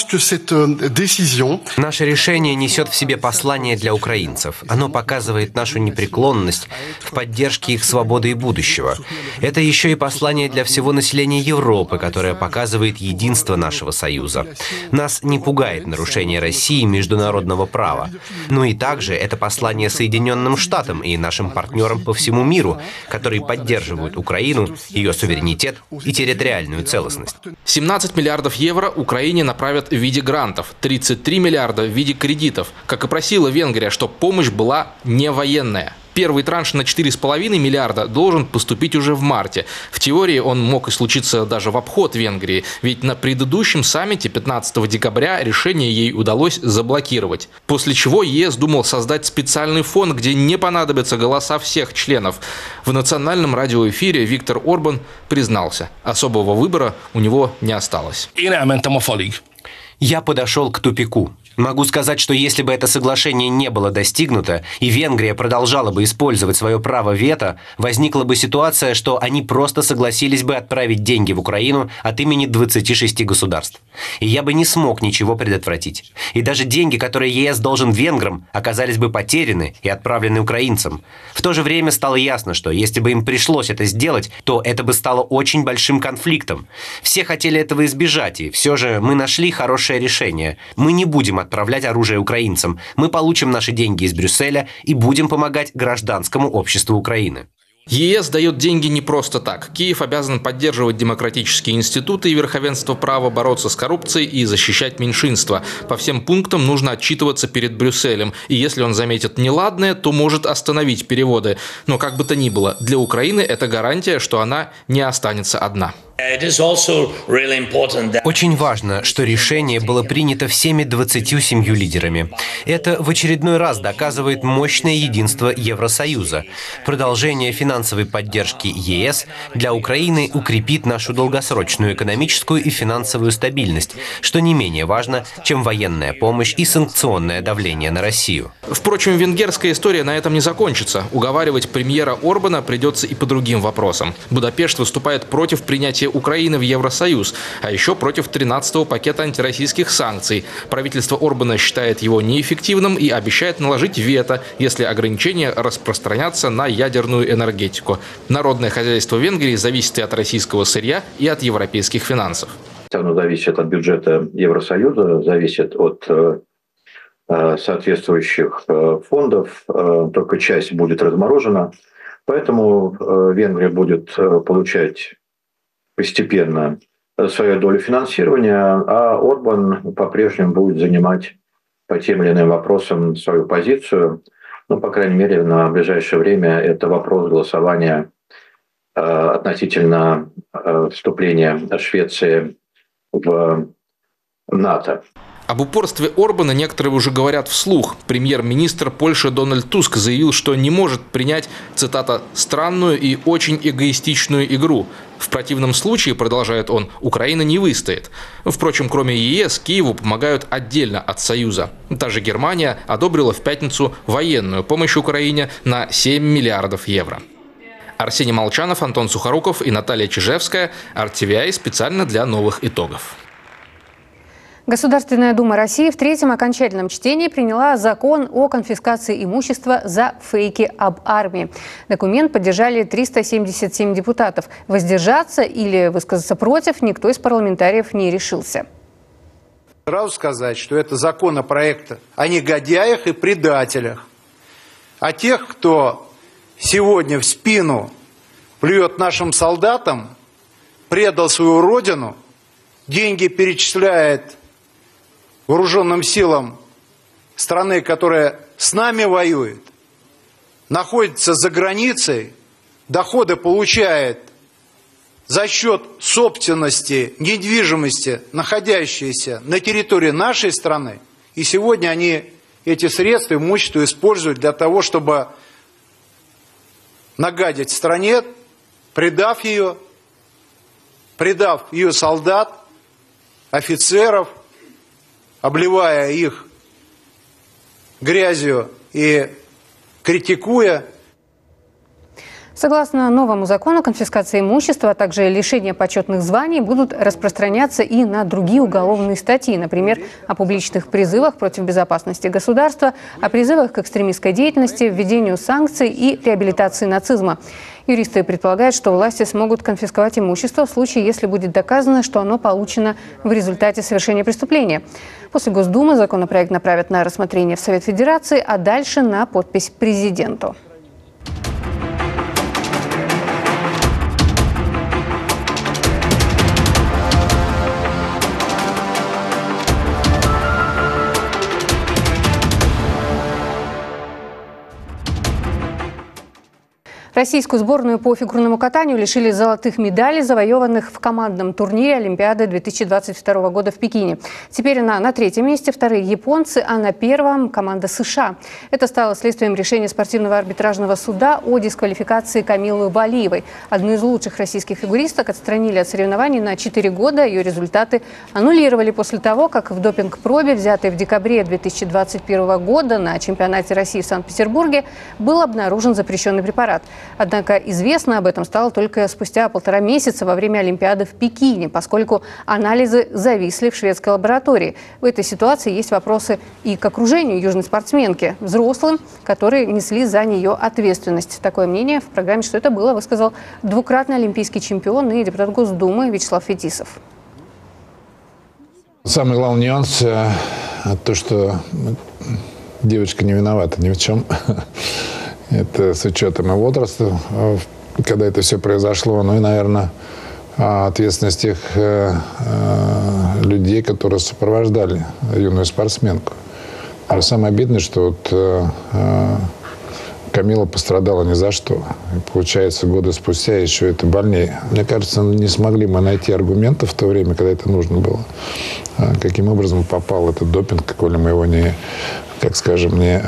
Speaker 20: Наше решение несет в себе послание для украинцев. Оно показывает нашу непреклонность в поддержке их свободы и будущего. Это еще и послание для всего населения Европы, которое показывает единство нашего союза. Нас не пугает нарушение России международного права. Но и также это послание Соединенным Штатам и нашим партнерам по всему миру, которые поддерживают Украину, ее суверенитет и территориальную целостность.
Speaker 6: 17 миллиардов евро Украине направят в виде грантов, 33 миллиарда в виде кредитов. Как и просила Венгрия, чтобы помощь была не военная. Первый транш на 4,5 миллиарда должен поступить уже в марте. В теории он мог и случиться даже в обход Венгрии, ведь на предыдущем саммите 15 декабря решение ей удалось заблокировать. После чего ЕС думал создать специальный фонд, где не понадобятся голоса всех членов. В национальном радиоэфире Виктор Орбан признался, особого выбора у него не осталось.
Speaker 20: Я подошел к тупику. Могу сказать, что если бы это соглашение не было достигнуто, и Венгрия продолжала бы использовать свое право вето, возникла бы ситуация, что они просто согласились бы отправить деньги в Украину от имени 26 государств. И я бы не смог ничего предотвратить. И даже деньги, которые ЕС должен венграм, оказались бы потеряны и отправлены украинцам. В то же время стало ясно, что если бы им пришлось это сделать, то это бы стало очень большим конфликтом. Все хотели этого избежать, и все же мы нашли хорошее решение. Мы не будем отправлять оружие украинцам. Мы получим наши деньги из Брюсселя и будем помогать гражданскому обществу Украины.
Speaker 6: ЕС дает деньги не просто так. Киев обязан поддерживать демократические институты и верховенство права, бороться с коррупцией и защищать меньшинства. По всем пунктам нужно отчитываться перед Брюсселем. И если он заметит неладное, то может остановить переводы. Но как бы то ни было, для Украины это гарантия, что она не останется одна.
Speaker 20: Очень важно, что решение было принято всеми 27 лидерами. Это в очередной раз доказывает мощное единство Евросоюза. Продолжение финансовой поддержки ЕС для Украины укрепит нашу долгосрочную экономическую и финансовую стабильность, что не менее важно, чем военная помощь и санкционное давление на Россию.
Speaker 6: Впрочем, венгерская история на этом не закончится. Уговаривать премьера Орбана придется и по другим вопросам. Будапешт выступает против принятия Украины в Евросоюз, а еще против 13-го пакета антироссийских санкций. Правительство Орбана считает его неэффективным и обещает наложить вето, если ограничения распространятся на ядерную энергетику. Народное хозяйство Венгрии зависит и от российского сырья, и от европейских финансов.
Speaker 4: Оно зависит от бюджета Евросоюза, зависит от соответствующих фондов, только часть будет разморожена. Поэтому Венгрия будет получать постепенно свою долю финансирования, а Орбан по-прежнему будет занимать по тем или иным вопросам свою позицию. Ну, по крайней мере, на ближайшее время это вопрос голосования относительно вступления Швеции в НАТО.
Speaker 6: Об упорстве Орбана некоторые уже говорят вслух. Премьер-министр Польши Дональд Туск заявил, что не может принять, цитата, «странную и очень эгоистичную игру». В противном случае, продолжает он, Украина не выстоит. Впрочем, кроме ЕС, Киеву помогают отдельно от Союза. Та же Германия одобрила в пятницу военную помощь Украине на 7 миллиардов евро. Арсений Молчанов, Антон Сухоруков и Наталья Чижевская. RTVI специально для новых итогов.
Speaker 1: Государственная Дума России в третьем окончательном чтении приняла закон о конфискации имущества за фейки об армии. Документ поддержали 377 депутатов. Воздержаться или высказаться против никто из парламентариев не решился.
Speaker 8: Сразу сказать, что это законопроект о негодяях и предателях. О тех, кто сегодня в спину плюет нашим солдатам, предал свою родину, деньги перечисляет вооруженным силам страны, которая с нами воюет, находится за границей, доходы получает за счет собственности, недвижимости, находящейся на территории нашей страны. И сегодня они эти средства, имущество используют для того, чтобы нагадить стране, предав ее солдат, офицеров, обливая их грязью и критикуя.
Speaker 1: Согласно новому закону, конфискация имущества, а также лишение почетных званий будут распространяться и на другие уголовные статьи, например, о публичных призывах против безопасности государства, о призывах к экстремистской деятельности, введению санкций и реабилитации нацизма. Юристы предполагают, что власти смогут конфисковать имущество в случае, если будет доказано, что оно получено в результате совершения преступления. После Госдумы законопроект направят на рассмотрение в Совет Федерации, а дальше на подпись президенту. Российскую сборную по фигурному катанию лишили золотых медалей, завоеванных в командном турнире Олимпиады 2022 года в Пекине. Теперь она на третьем месте, вторые японцы, а на первом команда США. Это стало следствием решения спортивного арбитражного суда о дисквалификации Камиллы Валиевой. Одну из лучших российских фигуристок отстранили от соревнований на 4 года. Ее результаты аннулировали после того, как в допинг-пробе, взятой в декабре 2021 года на чемпионате России в Санкт-Петербурге, был обнаружен запрещенный препарат. Однако известно об этом стало только спустя 1,5 месяца во время Олимпиады в Пекине, поскольку анализы зависли в шведской лаборатории. В этой ситуации есть вопросы и к окружению южной спортсменки, взрослым, которые несли за нее ответственность. Такое мнение в программе «Что это было» высказал двукратный олимпийский чемпион и депутат Госдумы Вячеслав Фетисов.
Speaker 11: Самый главный нюанс – то, что девочка не виновата ни в чем. Это с учетом и возраста. когда это все произошло. Ну и, наверное, ответственность тех людей, которые сопровождали юную спортсменку. Но самое обидное, что вот Камила пострадала ни за что. И получается, годы спустя еще это больнее. Мне кажется, не смогли мы найти аргументов в то время, когда это нужно было. Каким образом попал этот допинг, коли мы его не, как скажем, не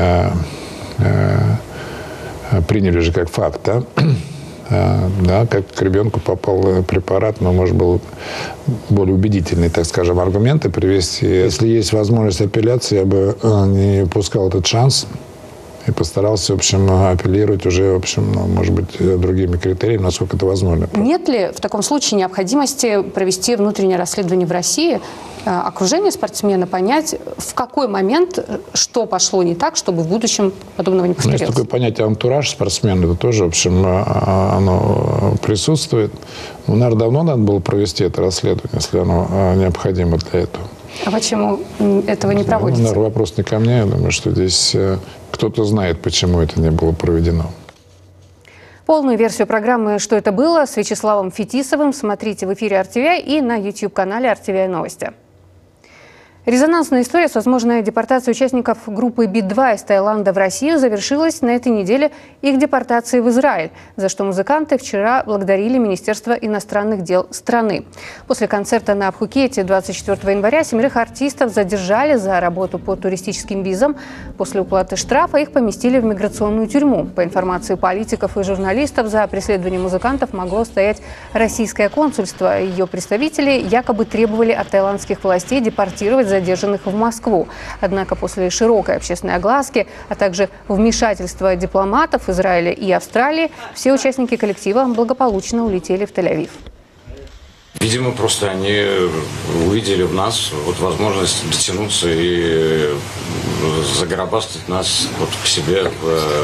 Speaker 11: приняли же как факт, да? Да, как к ребенку попал препарат, но, может, был более убедительный, так скажем, аргументы привести. Если есть возможность апелляции, я бы не упускал этот шанс и постарался, в общем, апеллировать уже, в общем, может быть, другими критериями, насколько это возможно.
Speaker 1: Нет ли в таком случае необходимости провести внутреннее расследование в России, окружение спортсмена, понять, в какой момент что пошло не так, чтобы в будущем подобного не повторилось?
Speaker 11: Есть такое понятие антураж спортсмена, это тоже, в общем, оно присутствует. Ну, наверное, давно надо было провести это расследование, если оно необходимо для этого.
Speaker 1: А почему этого не проводится?
Speaker 11: Ну, наверное, вопрос не ко мне, я думаю, что здесь кто-то знает, почему это не было проведено.
Speaker 1: Полную версию программы «Что это было» с Вячеславом Фетисовым смотрите в эфире RTVI и на YouTube-канале RTVI Новости. Резонансная история с возможной депортацией участников группы Би-2 из Таиланда в Россию завершилась на этой неделе их депортацией в Израиль, за что музыканты вчера благодарили Министерство иностранных дел страны. После концерта на Пхукете 24 января 7 артистов задержали за работу по туристическим визам. После уплаты штрафа их поместили в миграционную тюрьму. По информации политиков и журналистов, за преследование музыкантов могло стоять российское консульство. Ее представители якобы требовали от таиландских властей депортировать задержанных в Москву. Однако после широкой общественной огласки, а также вмешательства дипломатов Израиля и Австралии, все участники коллектива благополучно улетели в Тель-Авив.
Speaker 10: Видимо, просто они увидели в нас вот возможность дотянуться и загробастать нас вот к себе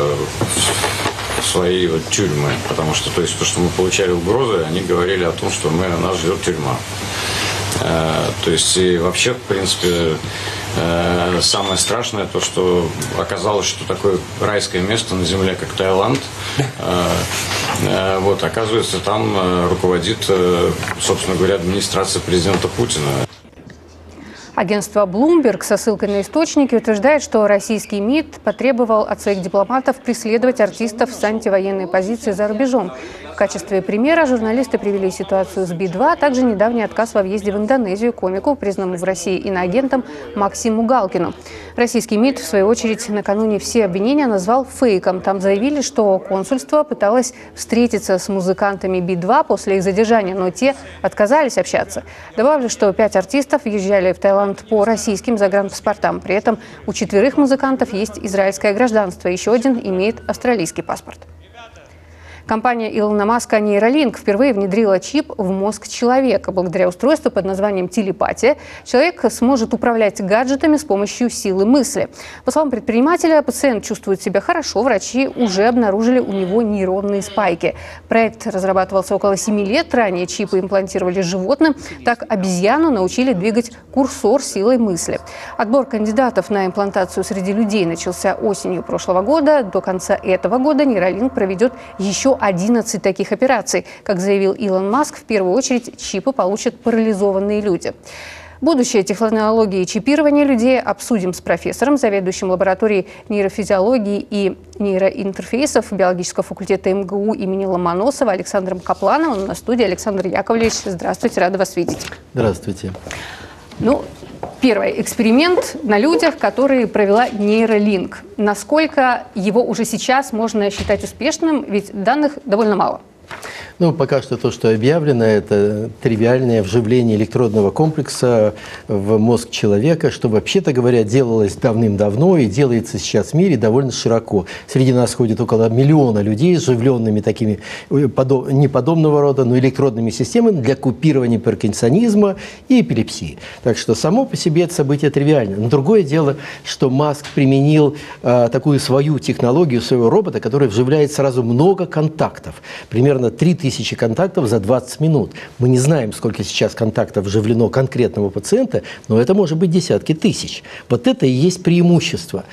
Speaker 10: в свои вот тюрьмы. Потому что, то есть, то, что мы получали угрозы, они говорили о том, что нас ждет тюрьма. То есть, и вообще, в принципе, самое страшное то, что оказалось, что такое райское место на земле, как Таиланд, вот, оказывается, там руководит, собственно говоря, администрация президента Путина.
Speaker 1: Агентство Bloomberg со ссылкой на источники утверждает, что российский МИД потребовал от своих дипломатов преследовать артистов с антивоенной позицией за рубежом. В качестве примера журналисты привели ситуацию с Би-2, а также недавний отказ во въезде в Индонезию комику, признанному в России иноагентом Максиму Галкину. Российский МИД, в свою очередь, накануне все обвинения назвал фейком. Там заявили, что консульство пыталось встретиться с музыкантами Би-2 после их задержания, но те отказались общаться. Добавлю, что 5 артистов въезжали в Таиланд по российским загранпаспортам. При этом у 4 музыкантов есть израильское гражданство, еще один имеет австралийский паспорт. Компания Илона Маска Neuralink впервые внедрила чип в мозг человека. Благодаря устройству под названием телепатия человек сможет управлять гаджетами с помощью силы мысли. По словам предпринимателя, пациент чувствует себя хорошо. Врачи уже обнаружили у него нейронные спайки. Проект разрабатывался около 7 лет. Ранее чипы имплантировали животным. Так обезьяну научили двигать курсор силой мысли. Отбор кандидатов на имплантацию среди людей начался осенью прошлого года. До конца этого года Neuralink проведет еще 11 таких операций. Как заявил Илон Маск, в первую очередь чипы получат парализованные люди. Будущее технологии чипирования людей обсудим с профессором, заведующим лабораторией нейрофизиологии и нейроинтерфейсов биологического факультета МГУ имени Ломоносова Александром Каплановым. Он на студии. Александр Яковлевич, здравствуйте, рада вас видеть.
Speaker 12: Здравствуйте.
Speaker 1: Ну, первый эксперимент на людях, который провела Neuralink. Насколько его уже сейчас можно считать успешным, ведь данных довольно мало?
Speaker 12: Ну, пока что то, что объявлено, это тривиальное вживление электродного комплекса в мозг человека, что, вообще-то говоря, делалось давным-давно и делается сейчас в мире довольно широко. Среди нас ходит около 1 миллиона людей с вживленными такими не подобного рода, но электродными системами для купирования паркинсонизма и эпилепсии. Так что само по себе это событие тривиальное. Но другое дело, что Маск применил такую свою технологию, своего робота, который вживляет сразу много контактов. Примерно 3000 контактов за 20 минут. Мы не знаем, сколько сейчас контактов вживлено конкретного пациента, но это может быть десятки тысяч. Вот это и есть преимущество.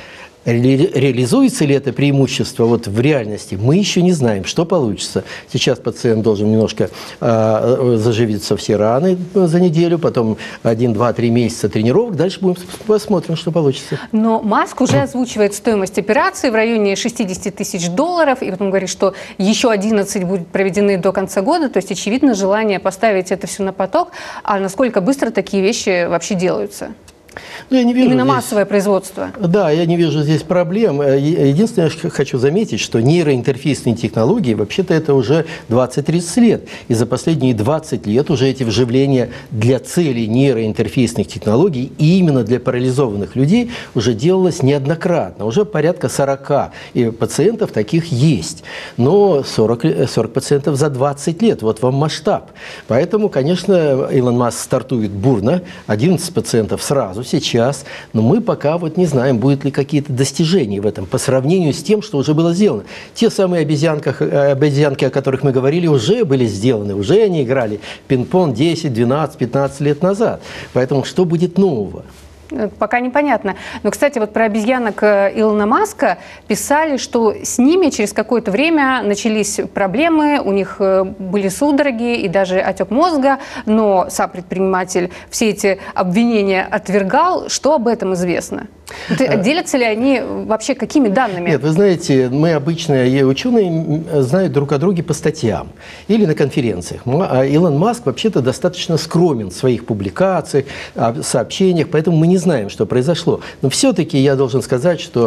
Speaker 12: Реализуется ли это преимущество вот в реальности, мы еще не знаем, что получится. Сейчас пациент должен немножко заживиться все раны за неделю, потом 1, 2, 3 месяца тренировок, дальше посмотрим, что получится.
Speaker 1: Но Маск уже озвучивает стоимость операции в районе $60 тысяч, и потом говорит, что еще 11 будут проведены до конца года, то есть очевидно желание поставить это все на поток. А насколько быстро такие вещи вообще делаются?
Speaker 12: Ну, я не вижу
Speaker 1: именно
Speaker 12: здесь
Speaker 1: массовое производство.
Speaker 12: Да, я не вижу здесь проблем. Единственное, что хочу заметить, что нейроинтерфейсные технологии, вообще-то это уже 20-30 лет. И за последние 20 лет уже эти вживления для целей нейроинтерфейсных технологий и именно для парализованных людей уже делалось неоднократно. Уже порядка 40 пациентов таких есть. Но 40 пациентов за 20 лет. Вот вам масштаб. Поэтому, конечно, Илон Маск стартует бурно. 11 пациентов сразу сейчас, но мы пока вот не знаем, будут ли какие-то достижения в этом по сравнению с тем, что уже было сделано. Те самые обезьянки, о которых мы говорили, уже были сделаны, уже они играли пинг-понг 10, 12, 15 лет назад. Поэтому что будет нового?
Speaker 1: Пока непонятно. Но, кстати, вот про обезьянок Илона Маска писали, что с ними через какое-то время начались проблемы, у них были судороги и даже отек мозга, но сам предприниматель все эти обвинения отвергал. Что об этом известно? Делятся ли они вообще какими данными?
Speaker 12: Нет, вы знаете, мы обычные ученые знают друг о друге по статьям или на конференциях. А Илон Маск вообще-то достаточно скромен в своих публикациях, сообщениях, поэтому мы не знаем, что произошло. Но все-таки я должен сказать, что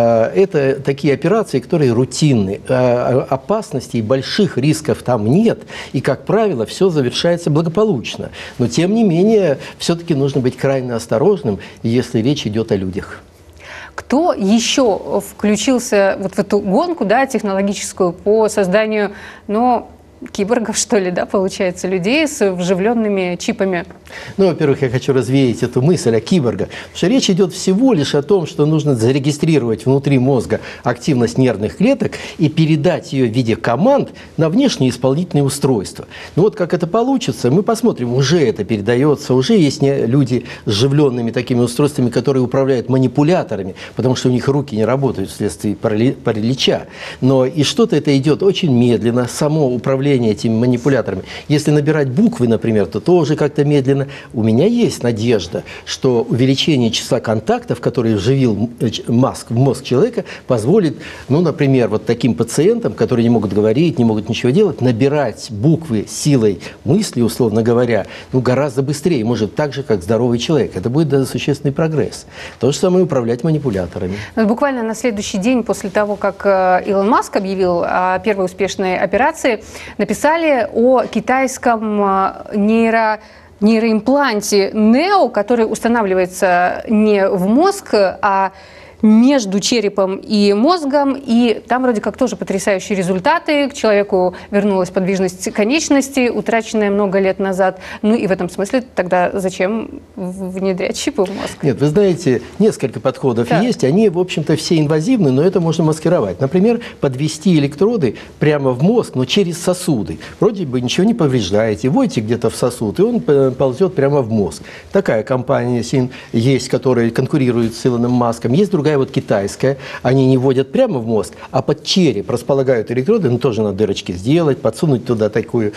Speaker 12: это такие операции, которые рутинны. Опасностей, больших рисков там нет. И, как правило, все завершается благополучно. Но, тем не менее, все-таки нужно быть крайне осторожным, если речь идет о людях.
Speaker 1: Кто еще включился вот в эту гонку, да, технологическую по созданию, киборгов, что ли, да, получается, людей с вживленными чипами?
Speaker 12: Ну, во-первых, я хочу развеять эту мысль о киборгах, потому что речь идет всего лишь о том, что нужно зарегистрировать внутри мозга активность нервных клеток и передать ее в виде команд на внешние исполнительные устройства. Ну вот как это получится, мы посмотрим. Уже это передается, уже есть люди с вживленными такими устройствами, которые управляют манипуляторами, потому что у них руки не работают вследствие паралича. Но и что-то это идет очень медленно, само управление этими манипуляторами. Если набирать буквы, например, то тоже как-то медленно. У меня есть надежда, что увеличение числа контактов, которые вживил Маск в мозг человека, позволит, например, вот таким пациентам, которые не могут говорить, не могут ничего делать, набирать буквы силой мысли, условно говоря, гораздо быстрее, может, так же, как здоровый человек. Это будет даже существенный прогресс. То же самое управлять манипуляторами.
Speaker 1: Буквально на следующий день после того, как Илон Маск объявил о первой успешной операции, написали о китайском нейроимпланте Нео, который устанавливается не в мозг, а между черепом и мозгом, и там вроде как тоже потрясающие результаты. К человеку вернулась подвижность конечностей, утраченная много лет назад. И в этом смысле тогда зачем внедрять чипы в мозг?
Speaker 12: Нет, вы знаете, несколько подходов есть. Они, в общем-то, все инвазивны, но это можно маскировать. Например, подвести электроды прямо в мозг, но через сосуды. Вроде бы ничего не повреждаете. Вводите где-то в сосуд, и он ползет прямо в мозг. Такая компания есть, которая конкурирует с Илоном Маском. Есть другая, вот китайская, они не вводят прямо в мозг, а под череп располагают электроды, тоже надо дырочки сделать, подсунуть туда такую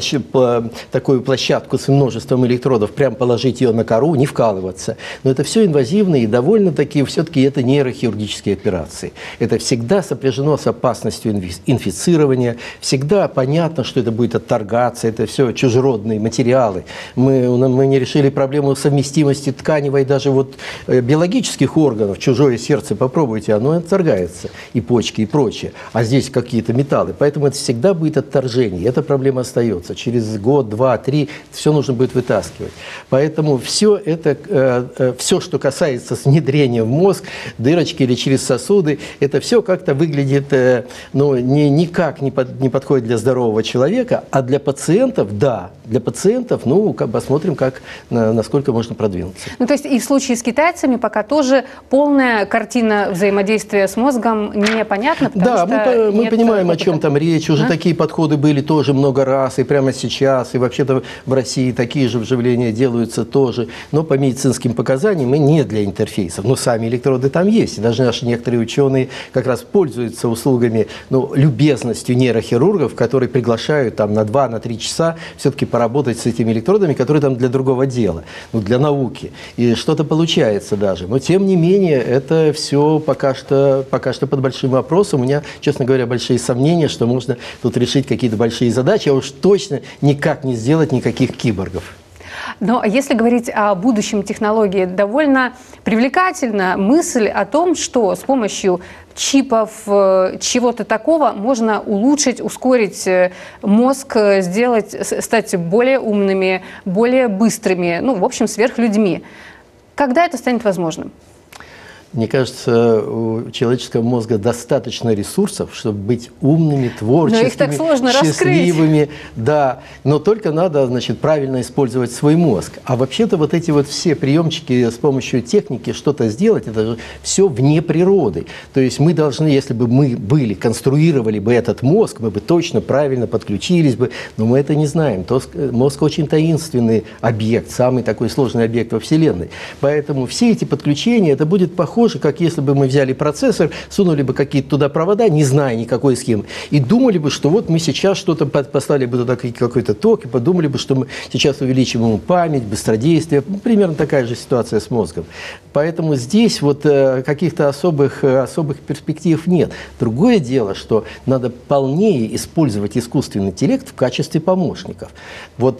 Speaker 12: площадку с множеством электродов, прям положить ее на кору, не вкалываться. Но это все инвазивно и довольно-таки все-таки это нейрохирургические операции. Это всегда сопряжено с опасностью инфицирования, всегда понятно, что это будет отторгаться, это все чужеродные материалы. Мы не решили проблему совместимости тканевой даже вот биологических органов, чужое сердце попробуйте, оно отторгается, и почки, и прочее. А здесь какие-то металлы. Поэтому это всегда будет отторжение. Эта проблема остается. Через год, 2, 3 все нужно будет вытаскивать. Поэтому все это, все, что касается внедрения в мозг, дырочки или через сосуды, это все как-то выглядит, никак не подходит для здорового человека, а для пациентов, да. Для пациентов, посмотрим, насколько можно продвинуться.
Speaker 1: То есть и в случае с китайцами пока тоже полная картина взаимодействия с мозгом непонятна,
Speaker 12: да, мы понимаем, о чем там речь. Уже такие подходы были тоже много раз, и прямо сейчас, и вообще-то в России такие же вживления делаются тоже, но по медицинским показаниям и не для интерфейсов. Но сами электроды там есть, и даже наши некоторые ученые как раз пользуются услугами, любезностью нейрохирургов, которые приглашают там на 2-3 часа все-таки поработать с этими электродами, которые там для другого дела, для науки. И что-то получается даже. Но тем не менее, это все пока что под большим вопросом. У меня, честно говоря, большие сомнения, что можно тут решить какие-то большие задачи, а уж точно никак не сделать никаких киборгов.
Speaker 1: Но если говорить о будущем технологии, довольно привлекательна мысль о том, что с помощью чипов, чего-то такого можно улучшить, ускорить мозг, стать более умными, более быстрыми, в общем, сверхлюдьми. Когда это станет возможным?
Speaker 12: Мне кажется, у человеческого мозга достаточно ресурсов, чтобы быть умными, творческими,
Speaker 1: их так сложно
Speaker 12: счастливыми.
Speaker 1: раскрыть.
Speaker 12: Да, но только надо, правильно использовать свой мозг. А вообще-то вот эти вот все приемчики с помощью техники что-то сделать, это же все вне природы. То есть мы должны, если бы мы конструировали бы этот мозг, мы бы точно правильно подключились бы, но мы это не знаем. Мозг очень таинственный объект, самый такой сложный объект во Вселенной. Поэтому все эти подключения, это будет похоже, как если бы мы взяли процессор, сунули бы какие-то туда провода, не зная никакой схемы, и думали бы, что вот мы сейчас что-то поставили бы туда какой-то ток, и подумали бы, что мы сейчас увеличим ему память, быстродействие. Примерно такая же ситуация с мозгом. Поэтому здесь вот каких-то особых перспектив нет. Другое дело, что надо полнее использовать искусственный интеллект в качестве помощников. Вот,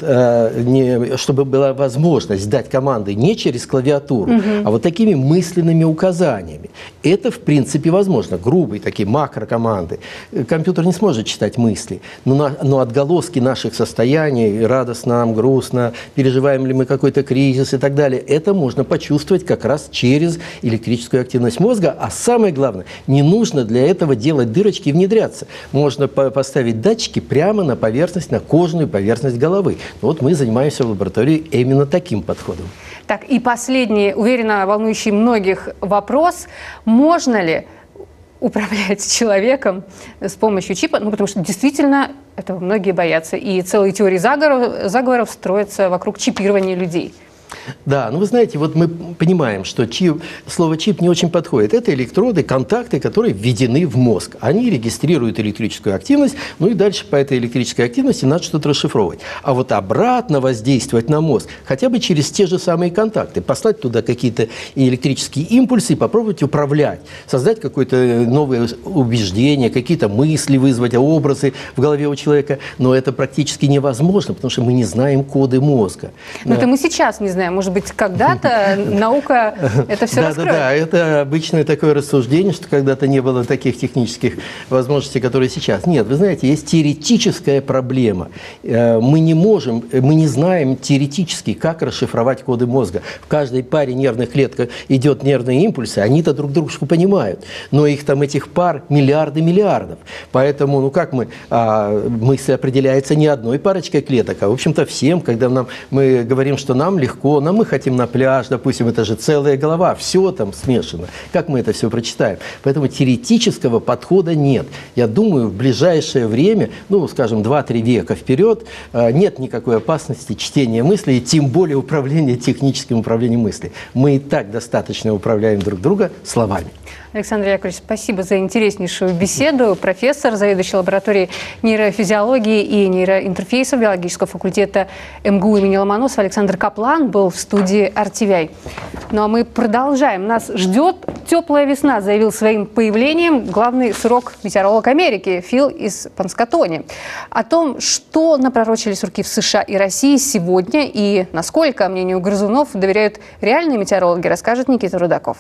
Speaker 12: чтобы была возможность дать команды не через клавиатуру, а вот такими мысленными указаниями. Это, в принципе, возможно. Грубые такие макрокоманды. Компьютер не сможет читать мысли, но отголоски наших состояний, радостно нам, грустно, переживаем ли мы какой-то кризис и так далее, это можно почувствовать как раз через электрическую активность мозга. А самое главное, не нужно для этого делать дырочки и внедряться. Можно поставить датчики прямо на поверхность, на кожную поверхность головы. Вот мы занимаемся в лаборатории именно таким подходом.
Speaker 1: Так, и последний, уверенно волнующий многих вопрос. Можно ли управлять человеком с помощью чипа? Потому что действительно этого многие боятся. И целые теории заговоров строятся вокруг чипирования людей.
Speaker 12: Да, вы знаете, вот мы понимаем, что слово «чип» не очень подходит. Это электроды, контакты, которые введены в мозг. Они регистрируют электрическую активность, и дальше по этой электрической активности надо что-то расшифровывать. А вот обратно воздействовать на мозг хотя бы через те же самые контакты, послать туда какие-то электрические импульсы и попробовать управлять, создать какое-то новое убеждение, какие-то мысли вызвать, образы в голове у человека. Но это практически невозможно, потому что мы не знаем коды мозга.
Speaker 1: Это мы сейчас не знаем. Может быть, когда-то наука это все раскроет.
Speaker 12: Да, это обычное такое рассуждение, что когда-то не было таких технических возможностей, которые сейчас. Нет, вы знаете, есть теоретическая проблема. Мы не знаем теоретически, как расшифровать коды мозга. В каждой паре нервных клеток идет нервные импульсы, они-то друг дружку понимают. Но этих пар миллиардов. Поэтому, мысль определяется не одной парочкой клеток, а, в общем-то, всем. Когда мы говорим, что нам легко, но мы хотим на пляж, допустим, это же целая голова, все там смешано. Как мы это все прочитаем? Поэтому теоретического подхода нет. Я думаю, в ближайшее время, скажем, 2-3 века вперед, нет никакой опасности чтения мыслей, и тем более техническим управлением мыслей. Мы и так достаточно управляем друг друга словами.
Speaker 1: Александр Яковлевич, спасибо за интереснейшую беседу. Профессор, заведующий лабораторией нейрофизиологии и нейроинтерфейсов биологического факультета МГУ имени Ломоносова Александр Каплан был в студии RTVI. А мы продолжаем. Нас ждет теплая весна, заявил своим появлением главный сурок-метеоролог Америки Фил из Панскатони. О том, что напророчили сурки в США и России сегодня и насколько, мнению грызунов, доверяют реальные метеорологи, расскажет Никита Рудаков.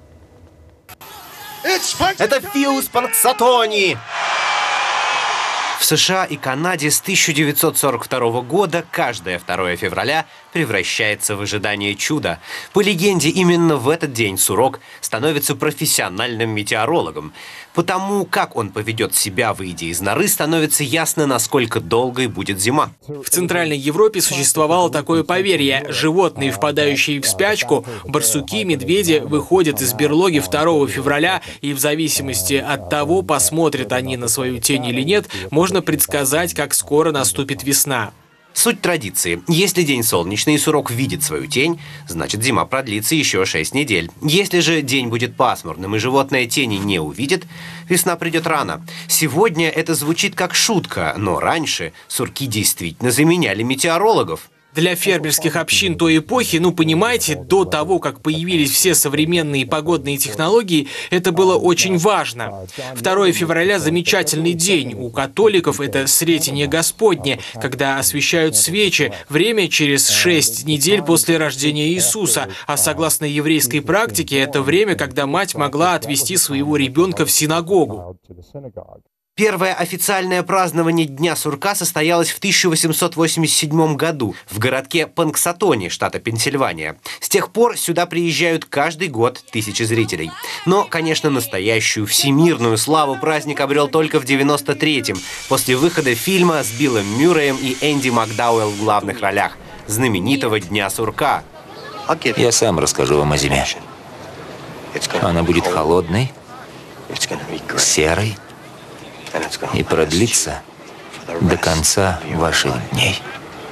Speaker 3: Это Фил из Панскатони!
Speaker 20: В США и Канаде с 1942 года каждое 2 февраля превращается в ожидание чуда. По легенде, именно в этот день Сурок становится профессиональным метеорологом. Потому как он поведет себя, выйдя из норы, становится ясно, насколько долгой будет зима.
Speaker 13: В Центральной Европе существовало такое поверье. Животные, впадающие в спячку, барсуки, медведи, выходят из берлоги 2 февраля, и в зависимости от того, посмотрят они на свою тень или нет, можно предсказать, как скоро наступит весна.
Speaker 20: Суть традиции. Если день солнечный и Сурок видит свою тень, значит зима продлится еще 6 недель. Если же день будет пасмурным и животное тени не увидит, весна придет рано. Сегодня это звучит как шутка, но раньше сурки действительно заменяли метеорологов.
Speaker 13: Для фермерских общин той эпохи, понимаете, до того, как появились все современные погодные технологии, это было очень важно. 2 февраля – замечательный день. У католиков это Сретение Господне, когда освещают свечи, время через 6 недель после рождения Иисуса. А согласно еврейской практике, это время, когда мать могла отвезти своего ребенка в синагогу.
Speaker 20: Первое официальное празднование Дня Сурка состоялось в 1887 году в городке Панксатоне, штата Пенсильвания. С тех пор сюда приезжают каждый год тысячи зрителей. Но, конечно, настоящую всемирную славу праздник обрел только в 1993-м, после выхода фильма с Биллом Мюрреем и Энди Макдауэлл в главных ролях, знаменитого Дня Сурка.
Speaker 3: Я сам расскажу вам о зиме. Она будет холодной, серой и продлится до конца ваших дней.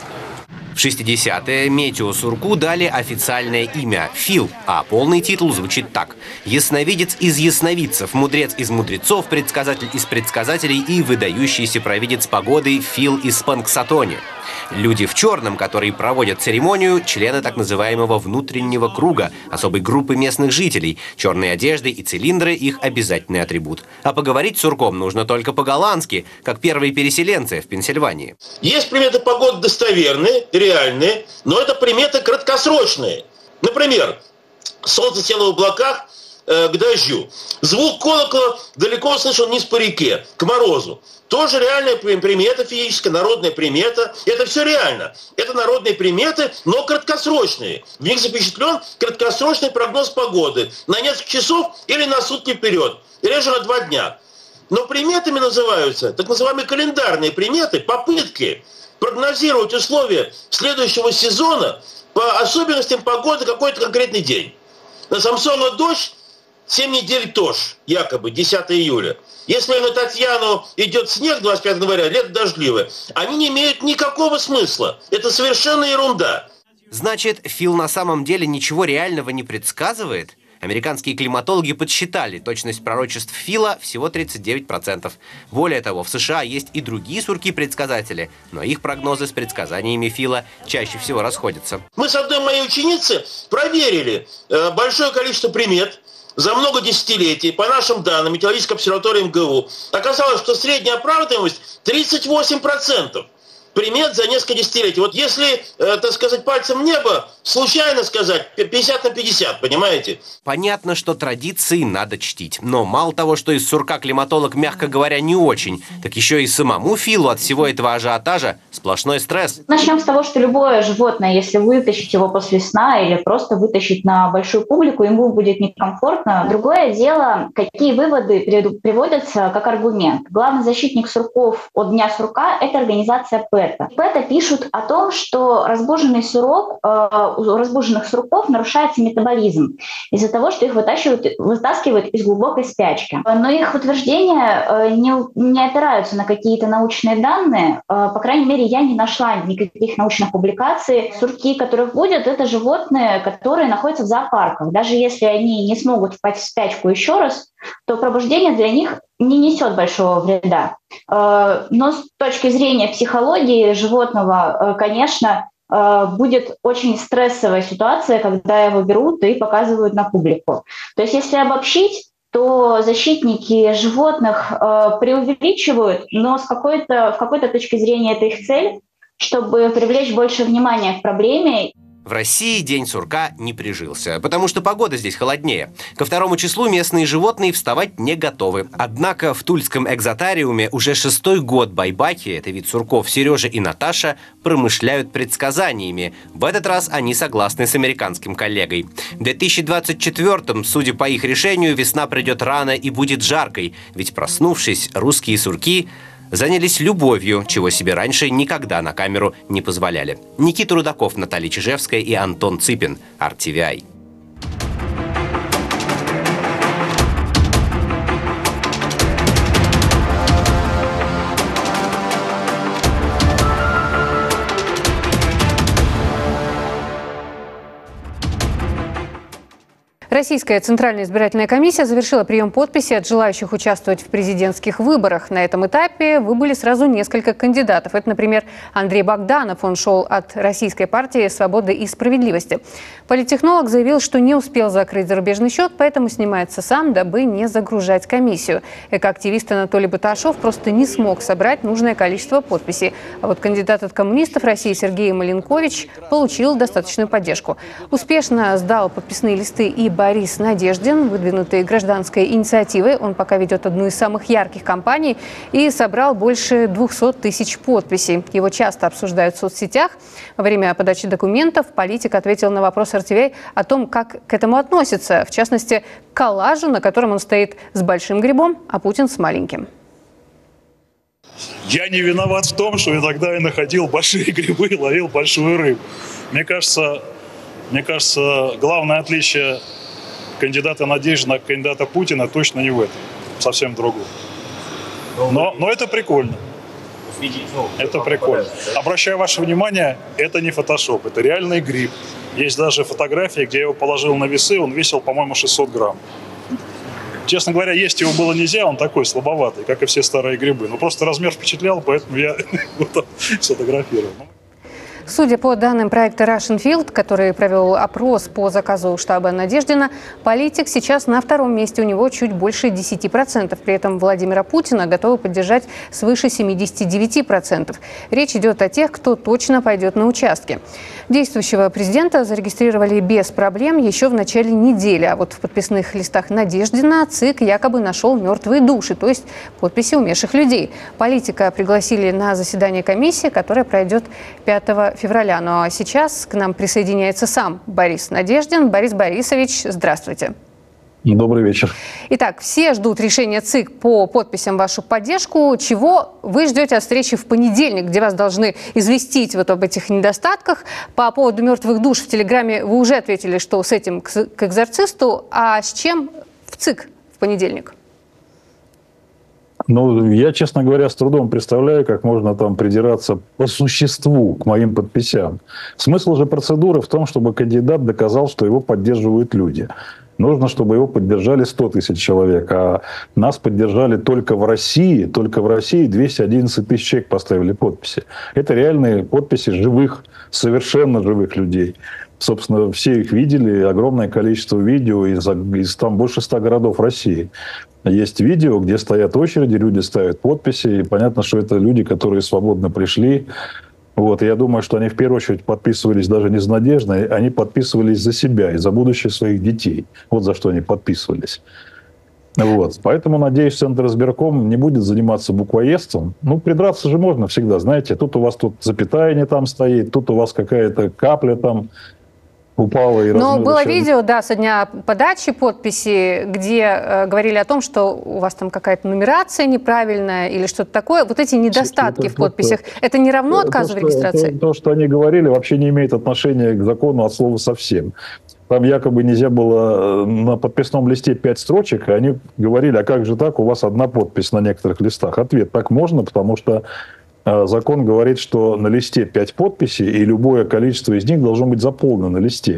Speaker 20: В 60-е метеосурку дали официальное имя – Фил, а полный титул звучит так: ясновидец из ясновидцев, мудрец из мудрецов, предсказатель из предсказателей и выдающийся провидец погоды Фил из Панксатоне. Люди в черном, которые проводят церемонию, члены так называемого внутреннего круга, особой группы местных жителей. Черные одежды и цилиндры – их обязательный атрибут. А поговорить с сурком нужно только по-голландски, как первые переселенцы в Пенсильвании.
Speaker 15: Есть приметы погоды достоверные, реальные, но это приметы краткосрочные. Например, солнце село в облаках к дождю. Звук колокола далеко слышен вниз по реке, к морозу. Тоже реальная примета физическая, народная примета. Это все реально. Это народные приметы, но краткосрочные. В них запечатлен краткосрочный прогноз погоды на несколько часов или на сутки вперед, реже на 2 дня. Но приметами называются так называемые календарные приметы, попытки прогнозировать условия следующего сезона по особенностям погоды какой-то конкретный день. На Самсона дождь, 7 недель тоже, якобы, 10 июля. Если на Татьяну идет снег 25 января, лето дождливое, они не имеют никакого смысла. Это совершенно ерунда.
Speaker 20: Значит, Фил на самом деле ничего реального не предсказывает? Американские климатологи подсчитали точность пророчеств Фила всего 39%. Более того, в США есть и другие сурки-предсказатели, но их прогнозы с предсказаниями Фила чаще всего расходятся.
Speaker 15: Мы с одной моей ученицей проверили большое количество примет за много десятилетий. По нашим данным, метеорологической обсерватории МГУ, оказалось, что средняя оправдываемость 38%. Примет за несколько десятилетий. Вот если, так сказать, пальцем в небо, случайно сказать, 50 на 50, понимаете?
Speaker 20: Понятно, что традиции надо чтить. Но мало того, что из сурка климатолог, мягко говоря, не очень, так еще и самому Филу от всего этого ажиотажа сплошной стресс.
Speaker 16: Начнем с того, что любое животное, если вытащить его после сна или просто вытащить на большую публику, ему будет некомфортно. Другое дело, какие выводы приводятся как аргумент. Главный защитник сурков от Дня сурка – это организация ПЭТ. ПЭТа пишут о том, что разбуженный сурок, у разбуженных сурков нарушается метаболизм из-за того, что их вытаскивают из глубокой спячки. Но их утверждения не опираются на какие-то научные данные. По крайней мере, я не нашла никаких научных публикаций. Сурки, которых будут, это животные, которые находятся в зоопарках. Даже если они не смогут впасть в спячку еще раз, то пробуждение для них не несет большого вреда. Но с точки зрения психологии животного, конечно, будет очень стрессовая ситуация, когда его берут и показывают на публику. То есть если обобщить, то защитники животных преувеличивают, но в какой-то точке зрения это их цель, чтобы привлечь больше внимания к проблеме.
Speaker 20: В России день сурка не прижился, потому что погода здесь холоднее. Ко 2 числу местные животные вставать не готовы. Однако в Тульском экзотариуме уже 6-й год байбаки, это вид сурков Сережа и Наташа, промышляют предсказаниями. В этот раз они согласны с американским коллегой. В 2024-м, судя по их решению, весна придет рано и будет жаркой, ведь проснувшись, русские сурки занялись любовью, чего себе раньше никогда на камеру не позволяли. Никита Рудаков, Наталья Чижевская и Антон Цыпин. RTVI.
Speaker 1: Российская Центральная избирательная комиссия завершила прием подписей от желающих участвовать в президентских выборах. На этом этапе выбыли сразу несколько кандидатов. Это, например, Андрей Богданов. Он шел от Российской партии «Свободы и справедливости». Политтехнолог заявил, что не успел закрыть зарубежный счет, поэтому снимается сам, дабы не загружать комиссию. Экоактивист Анатолий Баташов просто не смог собрать нужное количество подписей. А вот кандидат от коммунистов России Сергей Маленкович получил достаточную поддержку. Успешно сдал подписные листы и Борис Надеждин, выдвинутый гражданской инициативой. Он пока ведет одну из самых ярких кампаний и собрал больше 200 тысяч подписей. Его часто обсуждают в соцсетях. Во время подачи документов политик ответил на вопрос RTVI о том, как к этому относится. В частности, к коллажу, на котором он стоит с большим грибом, а Путин с маленьким.
Speaker 2: Я не виноват в том, что иногда я находил большие грибы и ловил большую рыбу. Мне кажется, главное отличие кандидата Надеждина от кандидата Путина точно не в этом, совсем в другом. Но это прикольно. Это прикольно. Обращаю ваше внимание, это не фотошоп, это реальный гриб. Есть даже фотографии, где я его положил на весы, он весил, по-моему, 600 грамм. Честно говоря, есть его было нельзя, он такой слабоватый, как и все старые грибы. Но просто размер впечатлял, поэтому я его сфотографировал.
Speaker 1: Судя по данным проекта Russian Field, который провел опрос по заказу штаба Надеждина, политик сейчас на втором месте, у него чуть больше 10%. При этом Владимира Путина готовы поддержать свыше 79%. Речь идет о тех, кто точно пойдет на участки. Действующего президента зарегистрировали без проблем еще в начале недели. А вот в подписных листах Надеждина ЦИК якобы нашел мертвые души, то есть подписи умерших людей. Политика пригласили на заседание комиссии, которое пройдет 5 февраля. Ну а сейчас к нам присоединяется сам Борис Надеждин. Борис Борисович, здравствуйте.
Speaker 2: Добрый вечер.
Speaker 1: Итак, все ждут решения ЦИК по подписям в вашу поддержку. Чего вы ждете от встречи в понедельник, где вас должны известить вот об этих недостатках? По поводу мертвых душ в Телеграме вы уже ответили, что с этим к экзорцисту. А с чем в ЦИК в понедельник?
Speaker 2: Ну, я, честно говоря, с трудом представляю, как можно там придираться по существу к моим подписям. Смысл же процедуры в том, чтобы кандидат доказал, что его поддерживают люди. Нужно, чтобы его поддержали 100 тысяч человек, а нас поддержали только в России 211 тысяч человек поставили подписи. Это реальные подписи живых, совершенно живых людей. Собственно, все их видели, огромное количество видео из там больше 100 городов России. Есть видео, где стоят очереди, люди ставят подписи, и понятно, что это люди, которые свободно пришли. Вот, и я думаю, что они в первую очередь подписывались даже не за Надеждой, они подписывались за себя и за будущее своих детей. Вот за что они подписывались. Вот. Поэтому, надеюсь, Центр избирком не будет заниматься буквоедством. Ну, придраться же можно всегда, знаете. Тут у вас запятая не там стоит, тут у вас какая-то капля там упала и
Speaker 1: Но было видео, да, со дня подачи подписи, где говорили о том, что у вас там какая-то нумерация неправильная или что-то такое. Вот эти недостатки в подписях, это не равно отказу в регистрации?
Speaker 2: То, что они говорили, вообще не имеет отношения к закону от слова совсем. Там якобы нельзя было на подписном листе 5 строчек, и они говорили, а как же так, у вас одна подпись на некоторых листах. Ответ: так можно, потому что закон говорит, что на листе 5 подписей, и любое количество из них должно быть заполнено на листе.